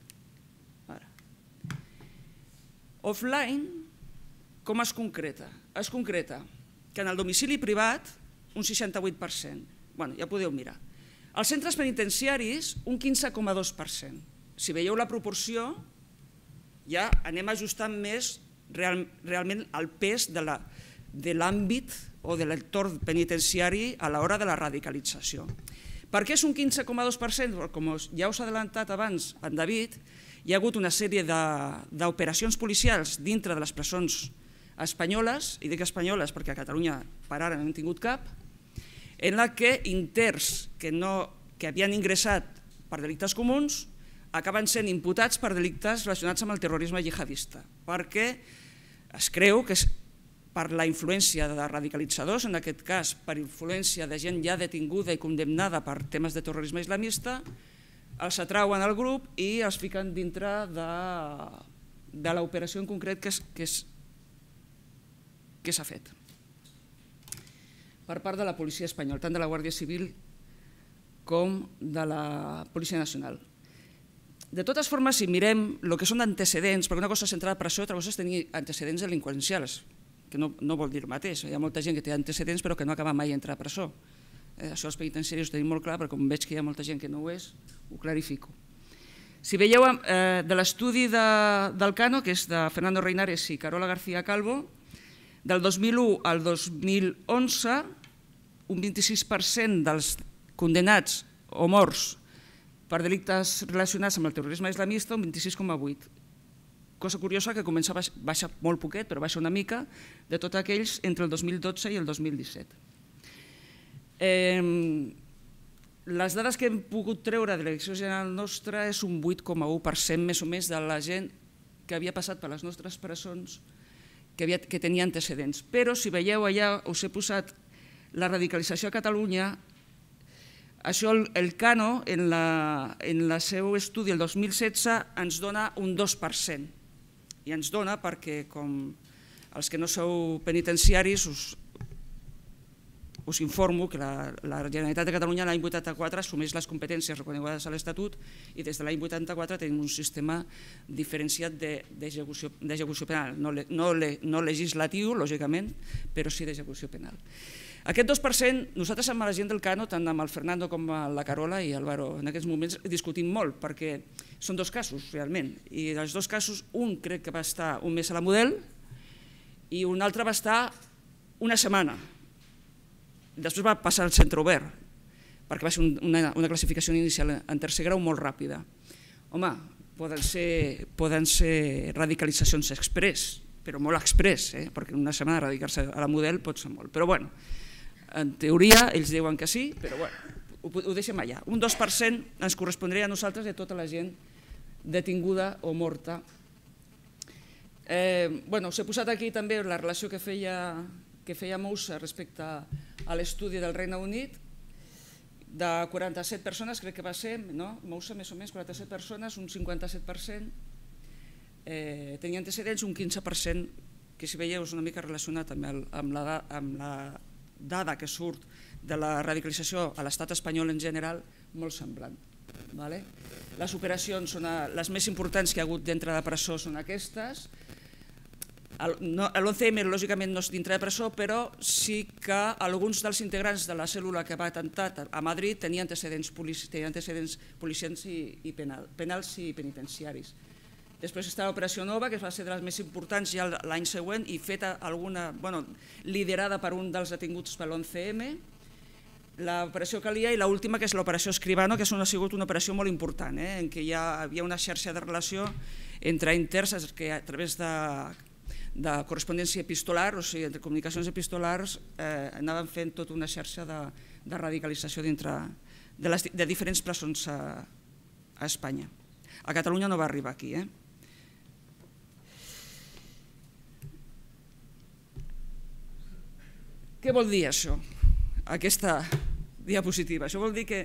Offline, com es concreta? Es concreta que en el domicili privat un 68%, ja podeu mirar. Als centres penitenciaris un 15,2%. Si veieu la proporció, ja anem ajustant més realment el pes de l'àmbit o de l'entorn penitenciari a l'hora de la radicalització. Per què és un 15,2%? Com ja us ha adelantat abans en David, hi ha hagut una sèrie d'operacions policials dintre de les presons espanyoles, i dic espanyoles perquè a Catalunya per ara no hem tingut cap, en la que interns que havien ingressat per delictes comuns acaben sent imputats per delictes relacionats amb el terrorisme jihadista, perquè es creu que és per la influència de radicalitzadors, en aquest cas per influència de gent ja detinguda i condemnada per temes de terrorisme islamista, els atrauen al grup i els fiquen dintre de l'operació en concret que s'ha fet per part de la policia espanyola, tant de la Guàrdia Civil com de la Policia Nacional. De totes formes, si mirem el que són antecedents, perquè una cosa és entrar a presó, altra cosa és tenir antecedents delinqüencials, que no vol dir el mateix. Hi ha molta gent que té antecedents però que no acaba mai d'entrar a presó. Això els penitenciaris ho tenim molt clar, però com veig que hi ha molta gent que no ho és, ho clarifico. Si veieu de l'estudi del Cano, que és de Fernando Reinares i Carola García Calvo, del 2001 al 2011, un 26% dels condenats o morts per delictes relacionats amb el terrorisme islamista, un 26,8%. Cosa curiosa que comença a baixar molt poquet, però baixa una mica, de tots aquells entre el 2012 i el 2017. Les dades que hem pogut treure de la Direcció General nostra és un 8,1% més o més de la gent que havia passat per les nostres presons que tenia antecedents. Però si veieu allà, us he posat la radicalització a Catalunya. Això el Cano, en el seu estudi el 2016, ens dona un 2%. I ens dona perquè, com els que no sou penitenciaris, us informo que la Generalitat de Catalunya l'any 84 assumeix les competències reconegudes a l'Estatut i des de l'any 84 tenim un sistema diferenciat d'execució penal, no legislatiu, lògicament, però sí d'execució penal. Aquest 2%, nosaltres amb la gent del Cano, tant amb el Fernando com amb la Carola i Álvaro, en aquests moments discutim molt, perquè són dos casos, realment, i dels dos casos, un crec que va estar un mes a la Model i un altre va estar una setmana. Després va passar al centre obert, perquè va ser una classificació inicial en tercer grau molt ràpida. Home, poden ser radicalitzacions express, però molt express, perquè una setmana radicar-se a la Model pot ser molt. Però bueno, en teoria ells diuen que sí, però bueno, ho deixem allà. Un 2% ens correspondria a nosaltres de tota la gent detinguda o morta. Us he posat aquí també la relació que feia Moussa respecte a l'estudi del Regne Unit. De 47 persones, crec que va ser, Moussa més o menys, 47 persones, un 57% tenia antecedents, un 15% que si veieu és una mica relacionat amb la dada que surt de la radicalització a l'estat espanyol en general, molt semblant. Les operacions, les més importants que hi ha hagut dintre de presó són aquestes. L'11M lògicament no és dintre de presó, però sí que alguns dels integrants de la cèl·lula que va atemptar a Madrid tenien antecedents policials i penals i penitenciaris. Després està l'operació Nova, que va ser de les més importants ja l'any següent i feta liderada per un dels detinguts per l'11M, l'operació Calia i l'última, que és l'operació Escribano, que ha sigut una operació molt important, en què hi havia una xarxa de relació entre interns que a través de correspondència epistolar, o sigui, entre comunicacions epistolars, anaven fent tota una xarxa de radicalització dintre de diferents presons a Espanya. A Catalunya no va arribar aquí. Què vol dir això, aquesta diapositiva? Això vol dir que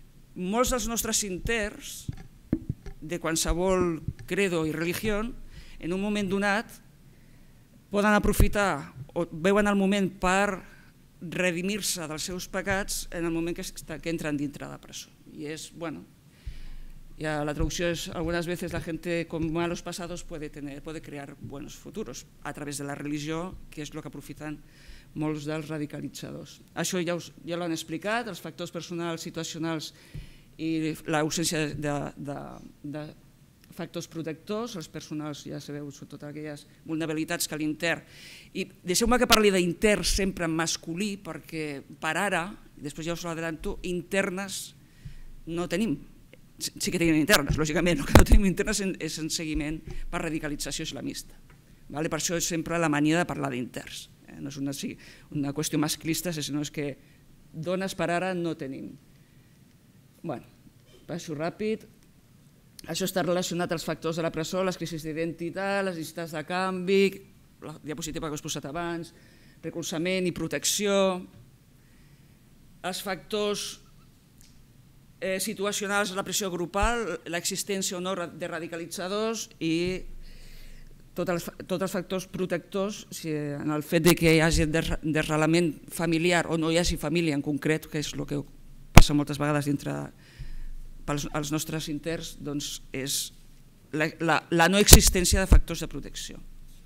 molts dels nostres interns de qualsevol credo i religió en un moment donat poden aprofitar o veuen el moment per redimir-se dels seus pecats en el moment que entran dintre de la presó. I és, bueno, ya la traducción es, algunas veces la gente con malos pasados puede crear buenos futuros a través de la religió, que és el que aprofiten molts dels radicalitzadors. Això ja l'han explicat, els factors personals, situacionals i l'ausència de factors protectors, els personals ja sabeu, són totes aquelles vulnerabilitats que l'intern. I deixeu-me que parli d'intern sempre en masculí, perquè per ara, després ja us l'adelanto, internes no tenim. Sí que tenim internes, lògicament, el que no tenim internes és en seguiment per radicalització islamista. Per això és sempre la mania de parlar d'interns. No és una qüestió masclista, sinó que dones per ara no tenim. Bé, passo ràpid. Això està relacionat als factors de la presó, les crisis d'identitat, les necessitats de canvi, la diapositiva que us he posat abans, recolzament i protecció, els factors situacionals, la pressió grupal, l'existència o no de radicalitzadors i tots els factors protectors en el fet que hi hagi desarrelament familiar o no hi hagi família en concret, que és el que passa moltes vegades dintre pels nostres interns, doncs és la no existència de factors de protecció.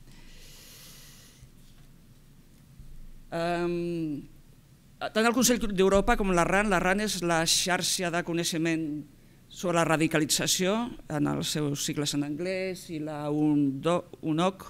Tant el Consell d'Europa com la RAN és la xarxa de coneixement sobre la radicalització, en els seus cicles en anglès, i la UNOC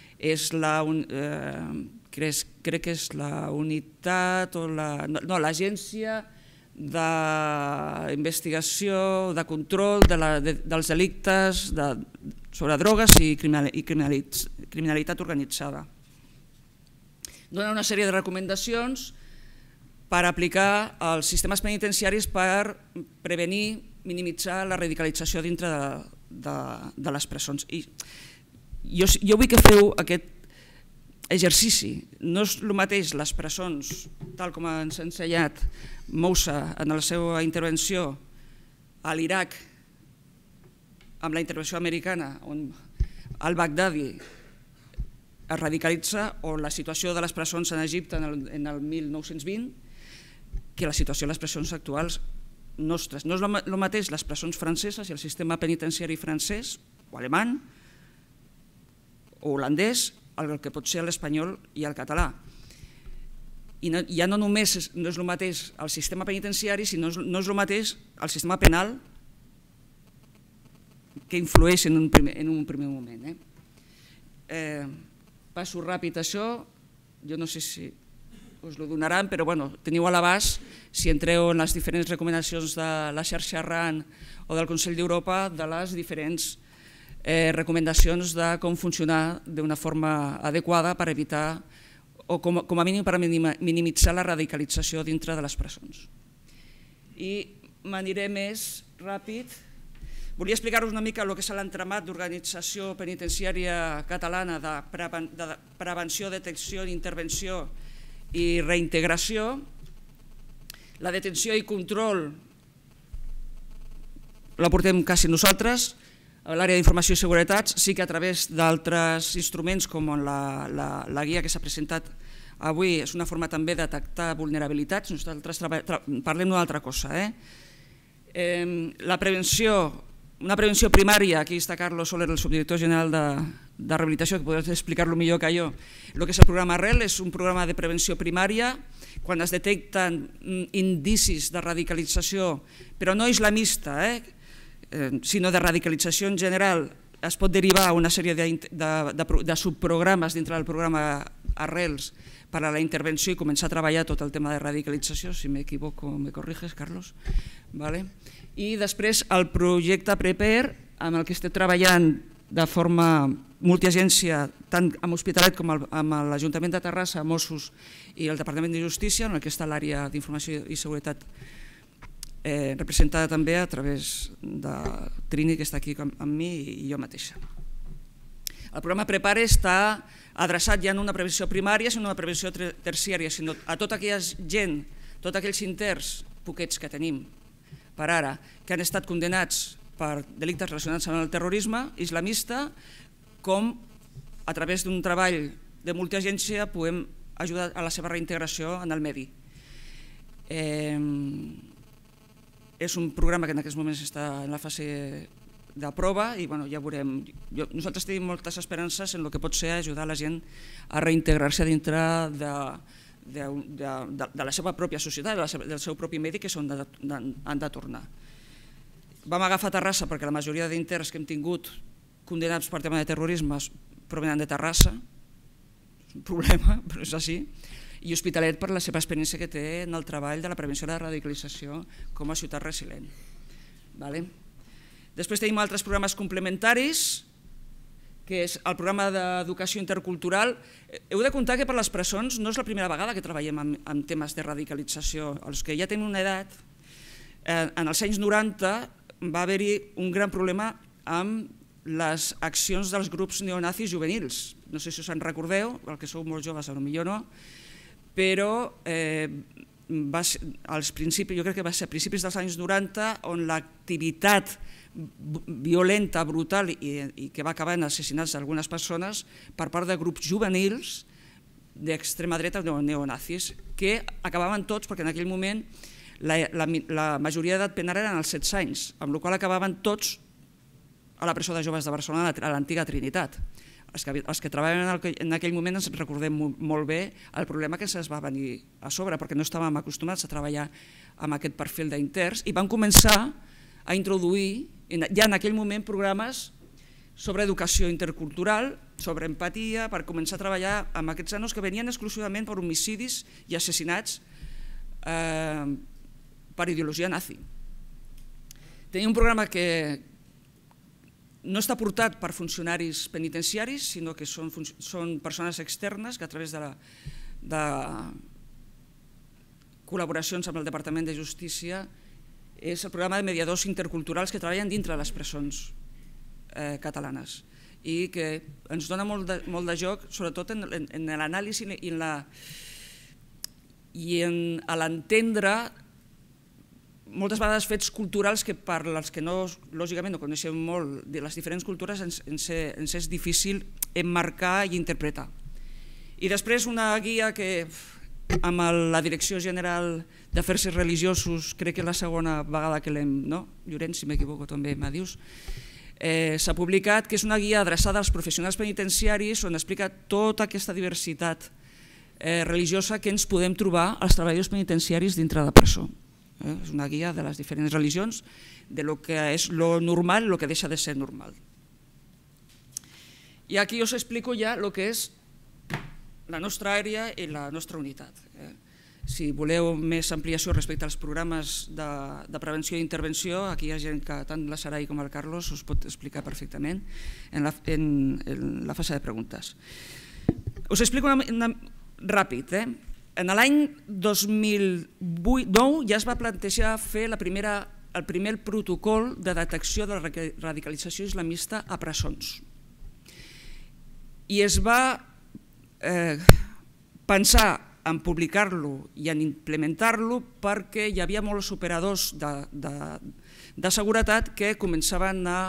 crec que és la unitat o l'agència d'investigació, de control dels delictes sobre drogues i criminalitat organitzada. Dona una sèrie de recomanacions per aplicar als sistemes penitenciaris per prevenir, minimitzar la radicalització dintre de les presons. Jo vull que feu aquest exercici. No és el mateix les presons, tal com ens ha ensenyat Moussa en la seva intervenció a l'Iraq, amb la intervenció americana, on al-Baghdadi es radicalitza, o la situació de les presons en Egipte en el 1920, que la situació de les presons actuals nostres. No és el mateix les presons franceses i el sistema penitenciari francès o alemany o holandès, el que pot ser l'espanyol i el català. I ja no només no és el mateix el sistema penitenciari, sinó no és el mateix el sistema penal que influeix en un primer moment. Passo ràpid això, jo no sé si us ho donaran, però teniu a l'abast, si entreu en les diferents recomanacions de la xarxa RAN o del Consell d'Europa, de les diferents recomanacions de com funcionar d'una forma adequada per evitar, o com a mínim per minimitzar la radicalització dintre de les presons. I m'aniré més ràpid. Volia explicar-vos una mica el que és l'entramat d'organització penitenciària catalana de prevenció, detecció, intervenció i reintegració. La detenció i control la portem quasi nosaltres, a l'àrea d'informació i seguretat, sí que a través d'altres instruments com la guia que s'ha presentat avui és una forma també de detectar vulnerabilitats. Nosaltres parlem d'una altra cosa. La prevenció, una prevenció primària, aquí està Carlos Soler, el subdirector general de rehabilitació, que podrà explicar-lo millor que jo. El que és el programa REL és un programa de prevenció primària quan es detecten indicis de radicalització, però no islamista, sinó de radicalització en general. Es pot derivar a una sèrie de subprogrames dintre del programa Arrels per a la intervenció i començar a treballar tot el tema de radicalització. Si m'equivoco, me corriges, Carlos. I després el projecte PREPER, amb el que estem treballant de forma multiagència, tant amb Hospitalet com amb l'Ajuntament de Terrassa, Mossos i el Departament de Justícia, en què està l'àrea d'informació i seguretat representada també a través de Trini, que està aquí amb mi, i jo mateixa. El programa Prepare està adreçat ja no a una prevenció primària, sinó a una prevenció terciària, sinó a tota aquella gent, tots aquells interns poquets que tenim per ara, que han estat condenats per delictes relacionats amb el terrorisme islamista com a través d'un treball de multiagència podem ajudar a la seva reintegració en el medi. És un programa que en aquests moments està en la fase de prova i ja veurem. Nosaltres tenim moltes esperances en el que pot ser ajudar la gent a reintegrar-se dintre de la seva pròpia societat, del seu propi medi, que és on han de tornar. Vam agafar Terrassa perquè la majoria d'interns que hem tingut condenats per tema de terrorisme provenen de Terrassa, és un problema, però és així, i Hospitalet per la seva experiència que té en el treball de la prevenció de la radicalització com a ciutat resilient. Després tenim altres programes complementaris, que és el programa d'educació intercultural. Heu de comptar que per les presons no és la primera vegada que treballem en temes de radicalització. Els que ja tenen una edat, en els anys 90 va haver-hi un gran problema amb les accions dels grups neonazis juvenils. No sé si us en recordeu, el que sou molt joves, potser no, però jo crec que va ser a principis dels anys 90 on l'activitat violenta, brutal i que va acabar en assassinats d'algunes persones per part de grups juvenils d'extrema dreta neonazis que acabaven tots, perquè en aquell moment la majoria d'edat penal eren els 16 anys, amb la qual acabaven tots a la presó de joves de Barcelona, a l'antiga Trinitat. Els que treballaven en aquell moment ens recordem molt bé el problema que se'ns va venir a sobre, perquè no estàvem acostumats a treballar amb aquest perfil d'interns i vam començar a introduir ja en aquell moment programes sobre educació intercultural, sobre empatia, per començar a treballar amb aquests nanos que venien exclusivament per homicidis i assassinats per ideologia nazi. Tenim un programa que no està portat per funcionaris penitenciaris, sinó que són persones externes que a través de col·laboracions amb el Departament de Justícia és el programa de mediadors interculturals que treballen dintre de les presons catalanes i que ens dona molt de joc, sobretot en l'anàlisi i en l'entendre moltes vegades fets culturals que per als que lògicament no coneixem molt de les diferents cultures ens és difícil emmarcar i interpretar. I després una guia que amb la Direcció General d'Afers Religiosos, crec que és la segona vegada que l'hem, no? Llorenç, si m'equivoco també me dius, s'ha publicat, que és una guia adreçada als professionals penitenciaris on explica tota aquesta diversitat religiosa que ens podem trobar als treballadors penitenciaris dintre de presó. És una guia de les diferents religions, de lo que és lo normal i lo que deixa de ser normal. I aquí us explico ja el que és la nostra àrea i la nostra unitat. Si voleu més ampliació respecte als programes de prevenció i intervenció, aquí hi ha gent que tant la Sarai com el Carlos us pot explicar perfectament en la fase de preguntes. Us explico ràpid. En l'any 2009 ja es va plantejar fer el primer protocol de detecció de la radicalització islamista a presons. I es va pensar en publicar-lo i en implementar-lo perquè hi havia molts operadors de seguretat que començaven a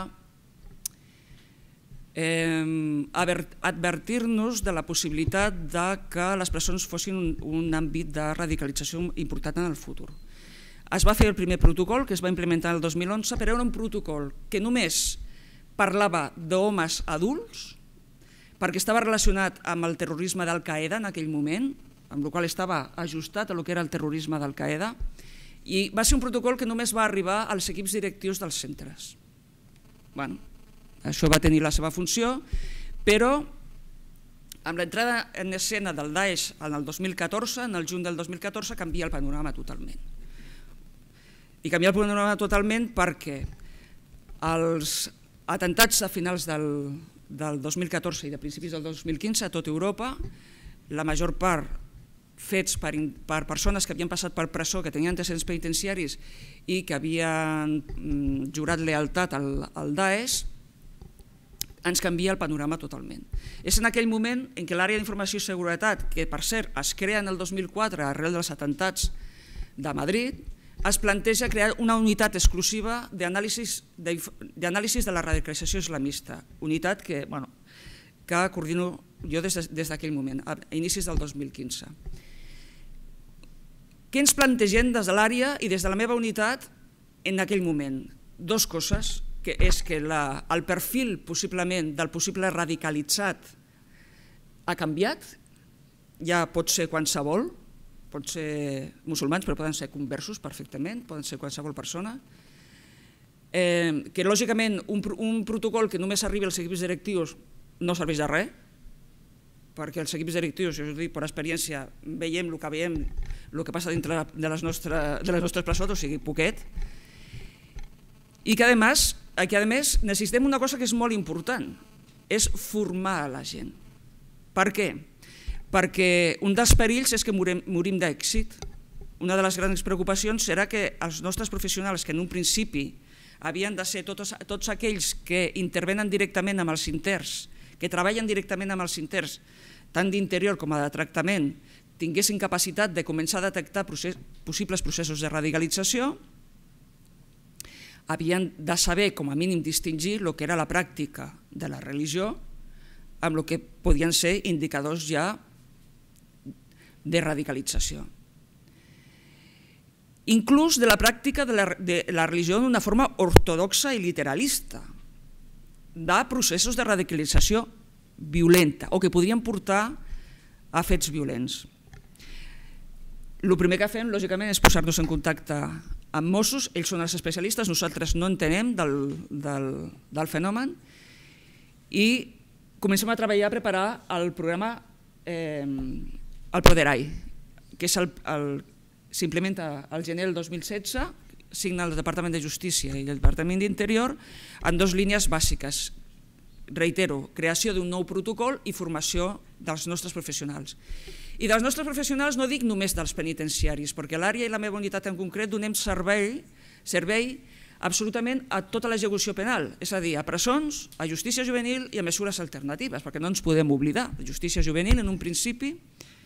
advertir-nos de la possibilitat que les presons fossin un àmbit de radicalització important en el futur. Es va fer el primer protocol que es va implementar el 2011, però era un protocol que només parlava d'homes adults perquè estava relacionat amb el terrorisme d'Al-Qaeda en aquell moment, amb el qual estava ajustat a el que era el terrorisme d'Al-Qaeda, i va ser un protocol que només va arribar als equips directius dels centres. Això va tenir la seva funció, però amb l'entrada en escena del Daesh en el 2014, en el juny del 2014, canvia el panorama totalment. I canvia el panorama totalment perquè els atentats a finals del 2014 i de principis del 2015 a tota Europa, la major part fets per persones que havien passat per presó, que tenien antecedents penitenciaris i que havien jurat lealtat al Daesh, ens canvia el panorama totalment. És en aquell moment en què l'àrea d'informació i seguretat, que per cert es crea en el 2004 arrel dels atentats de Madrid, es planteja crear una unitat exclusiva d'anàlisis de la radicalització islamista, unitat que que coordino jo des d'aquell moment, a inicis del 2015. Què ens plantegem des de l'àrea i des de la meva unitat en aquell moment? Dues coses, que és que el perfil possiblement del possible radicalitzat ha canviat, ja pot ser qualsevol, pot ser musulmans però poden ser conversos perfectament, poden ser qualsevol persona, que lògicament un protocol que només arribi als equips directius no serveix de res, perquè els equips directius, jo us dic per experiència, veiem el que veiem, el que passa dintre de les nostres presons, o sigui, poquet, i que a més necessitem una cosa que és molt important, és formar a la gent. Per què? Perquè un dels perills és que morim d'èxit. Una de les grans preocupacions serà que els nostres professionals, que en un principi havien de ser tots aquells que intervenen directament amb els interns, que treballen directament amb els interns, tant d'interior com de tractament, tinguessin capacitat de començar a detectar possibles processos de radicalització, havien de saber, com a mínim, distingir el que era la pràctica de la religió amb el que podien ser indicadors ja de radicalització. Inclús de la pràctica de la religió d'una forma ortodoxa i literalista, de processos de radicalització violenta o que podrien portar a fets violents. El primer que fem, lògicament, és posar-nos en contacte amb Mossos, ells són els especialistes, nosaltres no entenem del fenomen i comencem a treballar, a preparar el programa el Proderai, que s'implementa al gener del 2016, signa el Departament de Justícia i el Departament d'Interior en dues línies bàsiques. Reitero, creació d'un nou protocol i formació dels nostres professionals. I dels nostres professionals no dic només dels penitenciaris, perquè l'àrea i la meva unitat en concret donem servei absolutament a tota l'execució penal, és a dir, a presons, a justícia juvenil i a mesures alternatives, perquè no ens podem oblidar. La justícia juvenil, en un principi,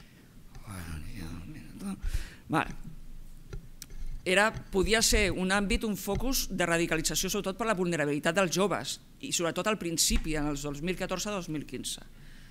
podia ser un àmbit, un focus de radicalització, sobretot per la vulnerabilitat dels joves, i sobretot al principi, en els 2014-2015.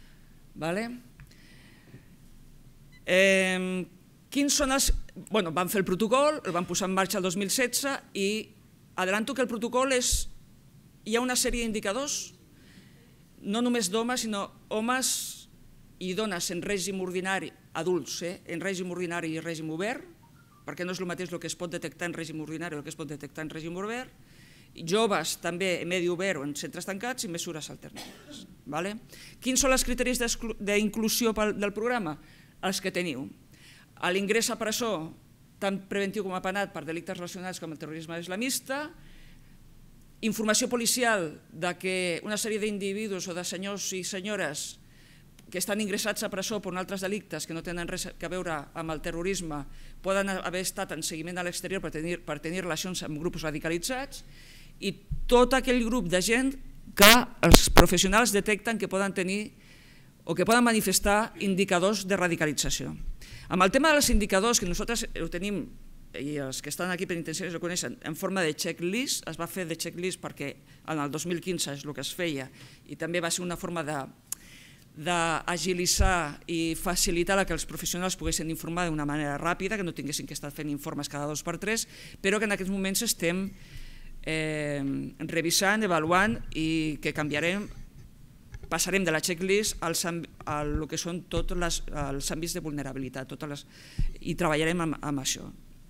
Vam fer el protocol, el vam posar en marxa el 2016 i adelanto que el protocol hi ha una sèrie d'indicadors, no només d'homes, sinó homes i dones en règim ordinari, adults, en règim ordinari i règim obert, perquè no és el mateix el que es pot detectar en règim ordinari o el que es pot detectar en règim obert, joves també en medi obert o en centres tancats i mesures alternatives. Quins són els criteris d'inclusió del programa? Els que teniu. L'ingrés a presó, tant preventiu com a penat per delictes relacionats amb el terrorisme islamista, informació policial que una sèrie d'individus o de senyors i senyores que estan ingressats a presó per altres delictes que no tenen res a veure amb el terrorisme poden haver estat en seguiment a l'exterior per tenir relacions amb grups radicalitzats, i tot aquell grup de gent que els professionals detecten que poden tenir o que poden manifestar indicadors de radicalització. Amb el tema dels indicadors, que nosaltres ho tenim, i els que estan aquí penitenciaris ho coneixen, en forma de checklist, es va fer de checklist perquè en el 2015 és el que es feia, i també va ser una forma d'agilitzar i facilitar que els professionals poguessin informar d'una manera ràpida, que no tinguessin que estar fent informes cada 2 per 3, però que en aquests moments estem revisant, avaluant i que canviarem, passarem de la checklist al que són tots els àmbits de vulnerabilitat i treballarem amb això.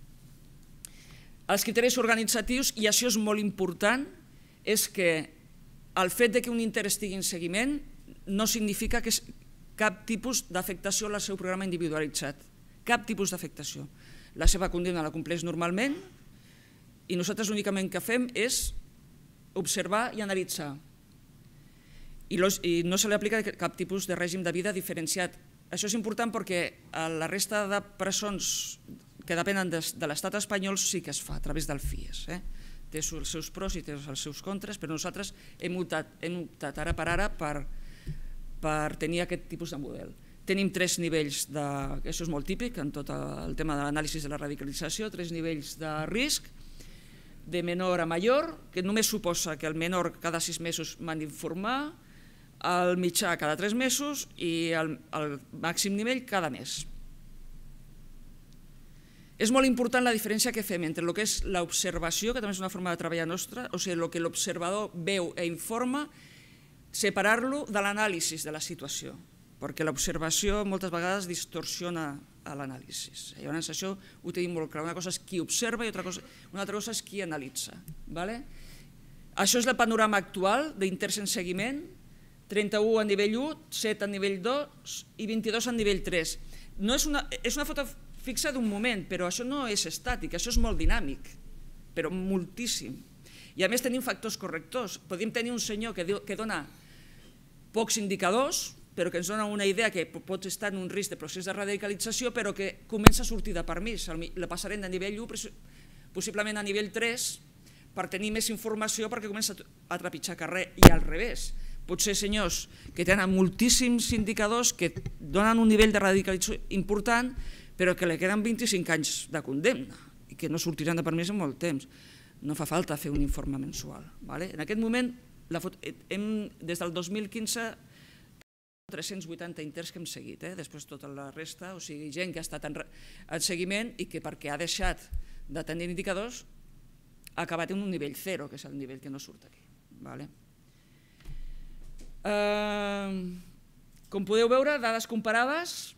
Els criteris organitzatius, i això és molt important, és que el fet que un intern estigui en seguiment no significa que cap tipus d'afectació al seu programa individualitzat, cap tipus d'afectació. La seva condemna la compleix normalment i nosaltres l'únicament que fem és observar i analitzar. I no se li aplica cap tipus de règim de vida diferenciat. Això és important perquè a la resta de presons que depenen de l'estat espanyol sí que es fa a través del FIES. Té els seus pros i té els seus contres, però nosaltres hem optat ara per ara per tenir aquest tipus de model. Tenim 3 nivells, això és molt típic en tot el tema de l'anàlisi de la radicalització, 3 nivells de risc, de menor a major, que només suposa que el menor cada 6 mesos m'han d'informar, el mitjà cada 3 mesos i el màxim nivell cada mes. És molt important la diferència que fem entre el que és l'observació, que també és una forma de treballar nostra, o sigui, el que l'observador veu i informa, separar-lo de l'anàlisi de la situació, perquè l'observació moltes vegades distorsiona l'anàlisi. Llavors això ho tenim molt clar, una cosa és qui observa i una altra cosa és qui analitza. Això és el panorama actual d'interns en seguiment, 31 a nivell 1, 7 a nivell 2 i 22 a nivell 3. És una foto fixa d'un moment, però això no és estàtic, això és molt dinàmic, però moltíssim. I a més tenim factors correctors. Podem tenir un senyor que dona pocs indicadors, però que ens dona una idea que pot estar en un risc de procés de radicalització, però que comença a sortir de permís. La passarem de nivell 1, possiblement a nivell 3, per tenir més informació perquè comença a trepitjar carrer, i al revés. Potser senyors que tenen moltíssims indicadors que donen un nivell de radicalització important, però que li queden 25 anys de condemna i que no sortiran de permís en molt temps. No fa falta fer un informe mensual. En aquest moment, des del 2015, 380 interns que hem seguit, després tota la resta, o sigui, gent que ha estat en seguiment i que perquè ha deixat de tenir indicadors ha acabat en un nivell 0, que és el nivell que no surt aquí. Com podeu veure, dades comparades,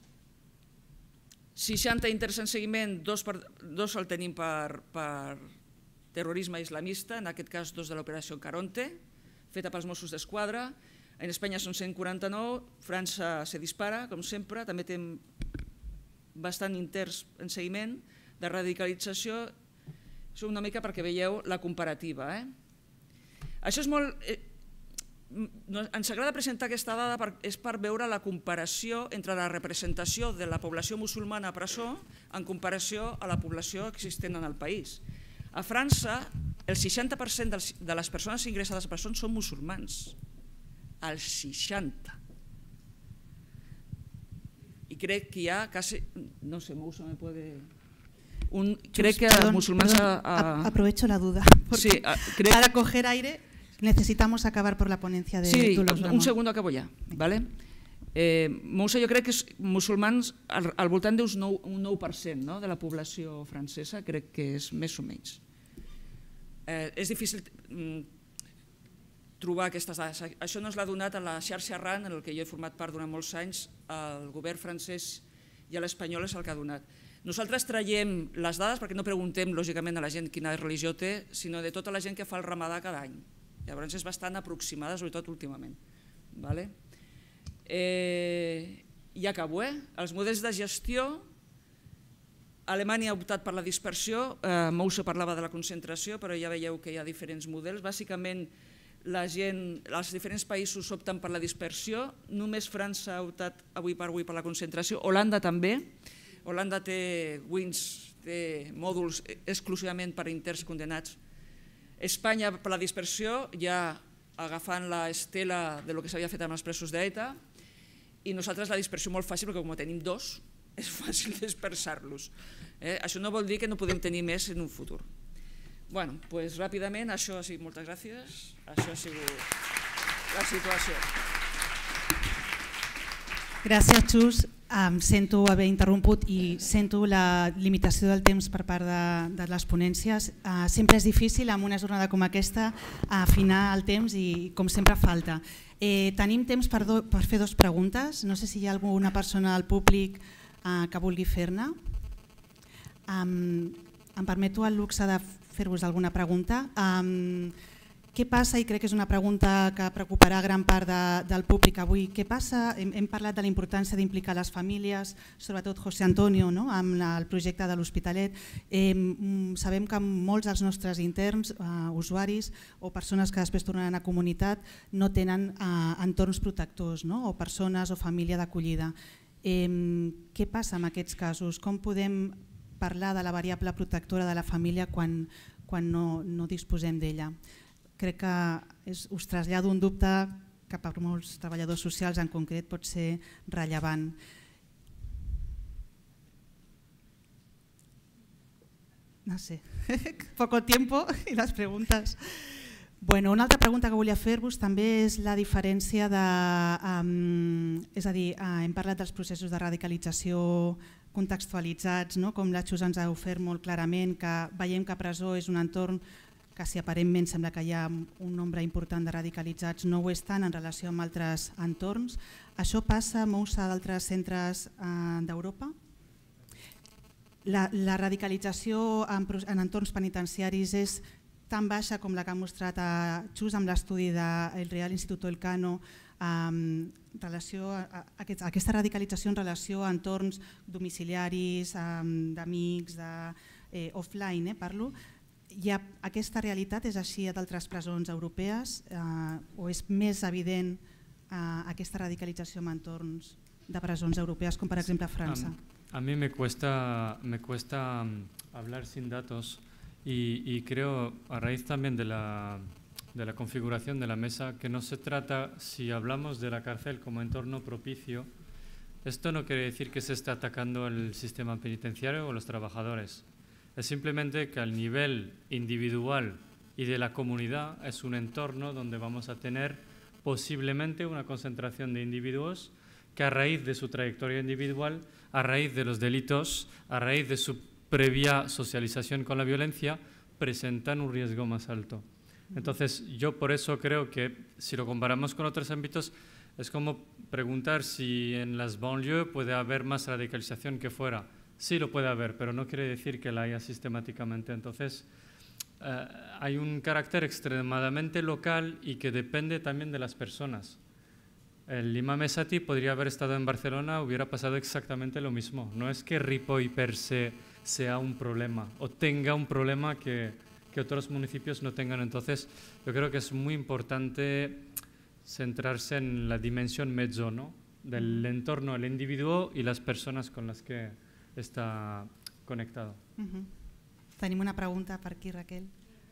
60 interns en seguiment, 2 el tenim per terrorisme islamista, en aquest cas 2 de l'operació Caronte, feta pels Mossos d'Esquadra. En Espanya són 149, França se dispara, com sempre, també té bastant interns en seguiment de radicalització. Això una mica perquè veieu la comparativa. Això és molt... Ens agrada presentar aquesta dada és per veure la comparació entre la representació de la població musulmana a presó en comparació a la població existent en el país. A França, el 60% de les persones ingressades a presó són musulmans. El 60%. I crec que hi ha quasi... No sé, Moussa me puede... Crec que els musulmans... Aprovecho la duda. Sí, para coger aire... Necesitamos acabar por la ponencia de Dolors Ramon. Un segundo acabo ja. Moussa, jo crec que és musulmans al voltant d'un 9% de la població francesa, crec que és més o menys. És difícil trobar aquestes dades. Això no es l'ha donat a la xarxa RAN, en el que jo he format part durant molts anys, el govern francès i l'espanyol és el que ha donat. Nosaltres traiem les dades perquè no preguntem lògicament a la gent quina religió té, sinó de tota la gent que fa el ramadà cada any. Llavors és bastant aproximada, sobretot últimament. I acabo. Els models de gestió, Alemanya ha optat per la dispersió, Moussa parlava de la concentració, però ja veieu que hi ha diferents models. Bàsicament, els diferents països opten per la dispersió, només França ha optat avui per la concentració, Holanda també. Holanda té wings, té mòduls exclusivament per interns condenats. Espanya per la dispersió, ja agafant l'estela del que s'havia fet amb els presos d'ETA, i nosaltres la dispersió molt fàcil, perquè com tenim 2, és fàcil dispersar-los. Això no vol dir que no podem tenir més en un futur. Bé, doncs ràpidament, això ha sigut, moltes gràcies, això ha sigut la situació. Gràcies, Xus. Sento haver interromput i sento la limitació del temps per part de les ponències. Sempre és difícil amb una jornada com aquesta afinar el temps i com sempre falta. Tenim temps per fer 2 preguntes. No sé si hi ha alguna persona al públic que vulgui fer-ne. Em permeto el luxe de fer-vos alguna pregunta. Què passa, i crec que és una pregunta que preocuparà gran part del públic avui, què passa? Hem parlat de la importància d'implicar les famílies, sobretot José Antonio, amb el projecte de l'Hospitalet. Sabem que molts dels nostres interns, usuaris o persones que després tornen a comunitat no tenen entorns protectors o persones o família d'acollida. Què passa en aquests casos? Com podem parlar de la variable protectora de la família quan no disposem d'ella? Crec que us trasllado un dubte que per molts treballadors socials en concret pot ser rellevant. No sé, poco tiempo y las preguntas. Bueno, una altra pregunta que volia fer-vos també és la diferència de... és a dir, hem parlat dels processos de radicalització contextualitzats, com la Xus ens ha ofert molt clarament, que veiem que presó és un entorn que si aparentment sembla que hi ha un nombre important de radicalitzats, no ho és tant en relació amb altres entorns. Això passa a molts d'altres centres d'Europa? La radicalització en entorns penitenciaris és tan baixa com la que ha mostrat a Xus amb l'estudi del Real Instituto Elcano, aquesta radicalització en relació a entorns domiciliaris, d'amics, offline, parlo. Aquesta realitat és així a d'altres presons europees o és més evident aquesta radicalització en entorns de presons europees com per exemple a França? A mí me cuesta hablar sin datos. Y creo, a raíz también de la configuración de la mesa, que no se trata, si hablamos de la cárcel como entorno propicio, esto no quiere decir que se esté atacando el sistema penitenciario o los trabajadores. Es simplemente que al nivel individual y de la comunidad es un entorno donde vamos a tener posiblemente una concentración de individuos que a raíz de su trayectoria individual, a raíz de los delitos, a raíz de su previa socialización con la violencia, presentan un riesgo más alto. Entonces, yo por eso creo que si lo comparamos con otros ámbitos, es como preguntar si en las banlieues puede haber más radicalización que fuera. Sí lo puede haber, pero no quiere decir que la haya sistemáticamente. Entonces, hay un carácter extremadamente local y que depende también de las personas. El imam Esati podría haber estado en Barcelona, hubiera pasado exactamente lo mismo. No es que Ripoll per se sea un problema o tenga un problema que otros municipios no tengan. Entonces, yo creo que es muy importante centrarse en la dimensión mezzo, ¿no? Del entorno, el individuo y las personas con las que está conectado. Tenim una pregunta per aquí, Raquel.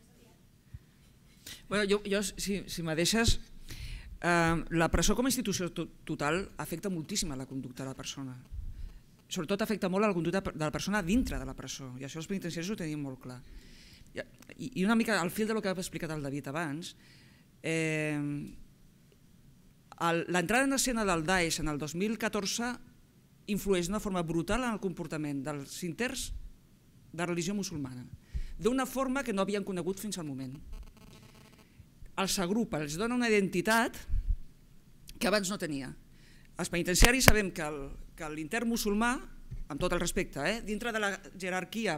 Bueno, jo si me deixes, la presó com a institució total afecta moltíssim a la conducta de la persona. Sobretot afecta molt a la conducta de la persona dintre de la presó, i això els penitenciaris ho tenim molt clar. I una mica al fil del que ha explicat el David abans, l'entrada en escena del Daesh en el 2014 influeix d'una forma brutal en el comportament dels interns de religió musulmana, d'una forma que no havien conegut fins al moment. Els agrupa, els dona una identitat que abans no tenia. Els penitenciaris sabem que l'intern musulmà, amb tot el respecte, dintre de la jerarquia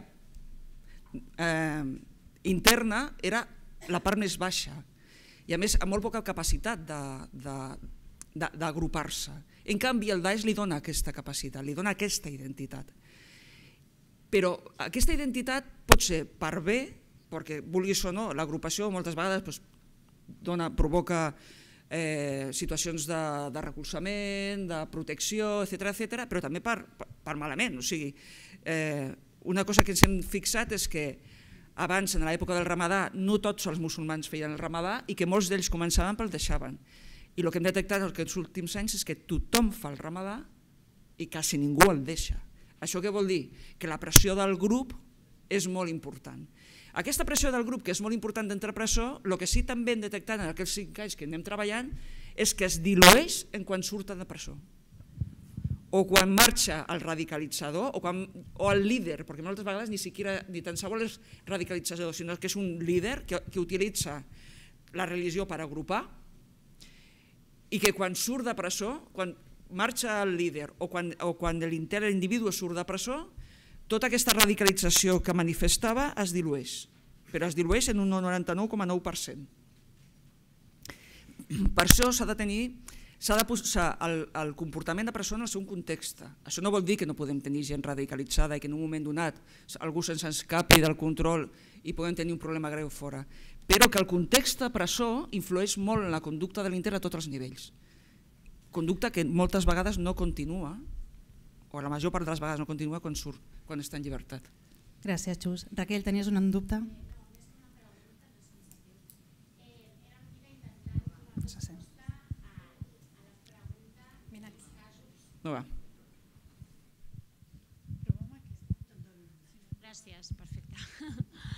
interna era la part més baixa i a més amb molt poca capacitat d'agrupar-se. En canvi el Daesh li dona aquesta capacitat, li dona aquesta identitat. Però aquesta identitat pot ser per bé, perquè vulguis o no, l'agrupació moltes vegades provoca situacions de recolzament, de protecció, etc., però també per malament. O sigui, una cosa que ens hem fixat és que abans, en l'època del Ramadà, no tots els musulmans feien el Ramadà i que molts d'ells començaven però el deixaven. I el que hem detectat en aquests últims anys és que tothom fa el Ramadà i quasi ningú el deixa. Això què vol dir? Que la pressió del grup és molt important. Aquesta pressió del grup, que és molt important d'entrar a presó, el que sí també hem detectat en aquests 5 anys que anem treballant és que es dilueix en quan surten de presó. O quan marxa el radicalitzador o el líder, perquè moltes vegades ni tan sols és radicalitzador, sinó que és un líder que utilitza la religió per agrupar i que quan surt de presó, quan marxa el líder o quan l'individu surt de presó, tota aquesta radicalització que manifestava es dilueix, però es dilueix en un 99,9%. Per això s'ha de posar el comportament de persona en el seu context. Això no vol dir que no podem tenir gent radicalitzada i que en un moment donat algú se'ns escapi del control i podem tenir un problema greu fora, però que el context de presó influeix molt en la conducta de l'intern a tots els nivells. Conducta que moltes vegades no continua, o la major part de les vegades no continua quan surt, quan està en llibertat. Gràcies, Xus. Raquel, tenies un dubte? No va. Gràcies, perfecte.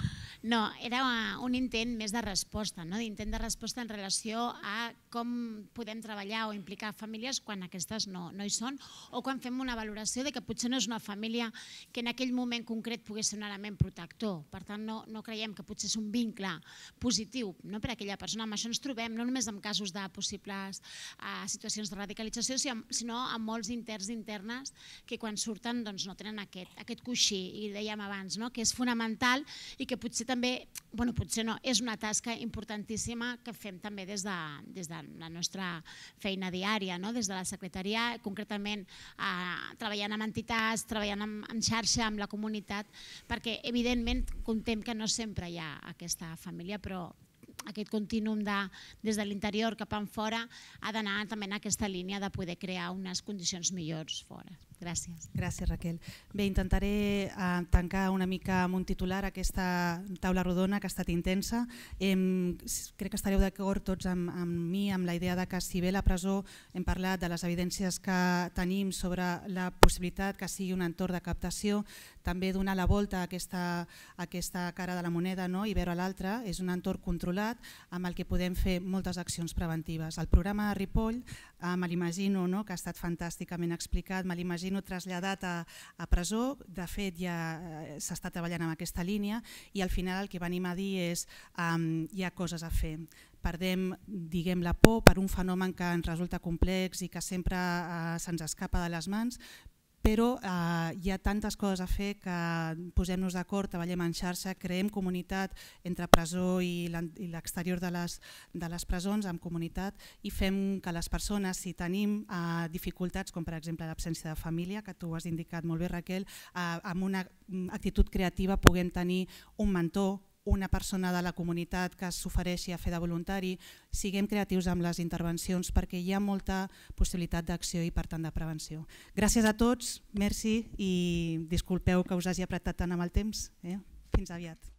No, era un intent més de resposta, d'intent de resposta en relació a com podem treballar o implicar famílies quan aquestes no hi són, o quan fem una valoració de que potser no és una família que en aquell moment concret pogués ser un element protector. Per tant, no creiem que potser és un vincle positiu per a aquella persona. Amb això ens trobem no només en casos de possibles situacions de radicalització, sinó amb molts interns i internes que quan surten no tenen aquest coixí, i dèiem abans, que és fonamental i que potser també, potser no, és una tasca importantíssima que fem també des de la nostra feina diària, des de la secretaria, concretament treballant amb entitats, treballant en xarxa, amb la comunitat, perquè evidentment contem que no sempre hi ha aquesta família, però aquest contínuum des de l'interior cap enfora ha d'anar també en aquesta línia de poder crear unes condicions millors fora. Gràcies. Gràcies, Raquel. Bé, intentaré tancar una mica amb un titular aquesta taula rodona que ha estat intensa. Crec que estareu d'acord tots amb mi, amb la idea que si bé la presó hem parlat de les evidències que tenim sobre la possibilitat que sigui un entorn de captació, també donar la volta a aquesta cara de la moneda i veure l'altra. És un entorn controlat amb el que podem fer moltes accions preventives. El programa de Ripoll, me l'imagino, que ha estat fantàsticament explicat, me l'imagino traslladat a presó. De fet, ja s'està treballant en aquesta línia i al final el que venim a dir és hi ha coses a fer. Perdem, diguem, la por per un fenomen que ens resulta complex i que sempre se'ns escapa de les mans, però hi ha tantes coses a fer que posem-nos d'acord, treballem en xarxa, creem comunitat entre presó i l'exterior de les presons, amb comunitat, i fem que les persones, si tenim dificultats, com per exemple l'absència de família, que tu has indicat molt bé, Raquel, amb una actitud creativa puguem tenir un mentor, una persona de la comunitat que s'ofereixi a fer de voluntari, siguem creatius amb les intervencions perquè hi ha molta possibilitat d'acció i per tant de prevenció. Gràcies a tots, merci i disculpeu que us hagi apretat tant amb el temps. Fins aviat.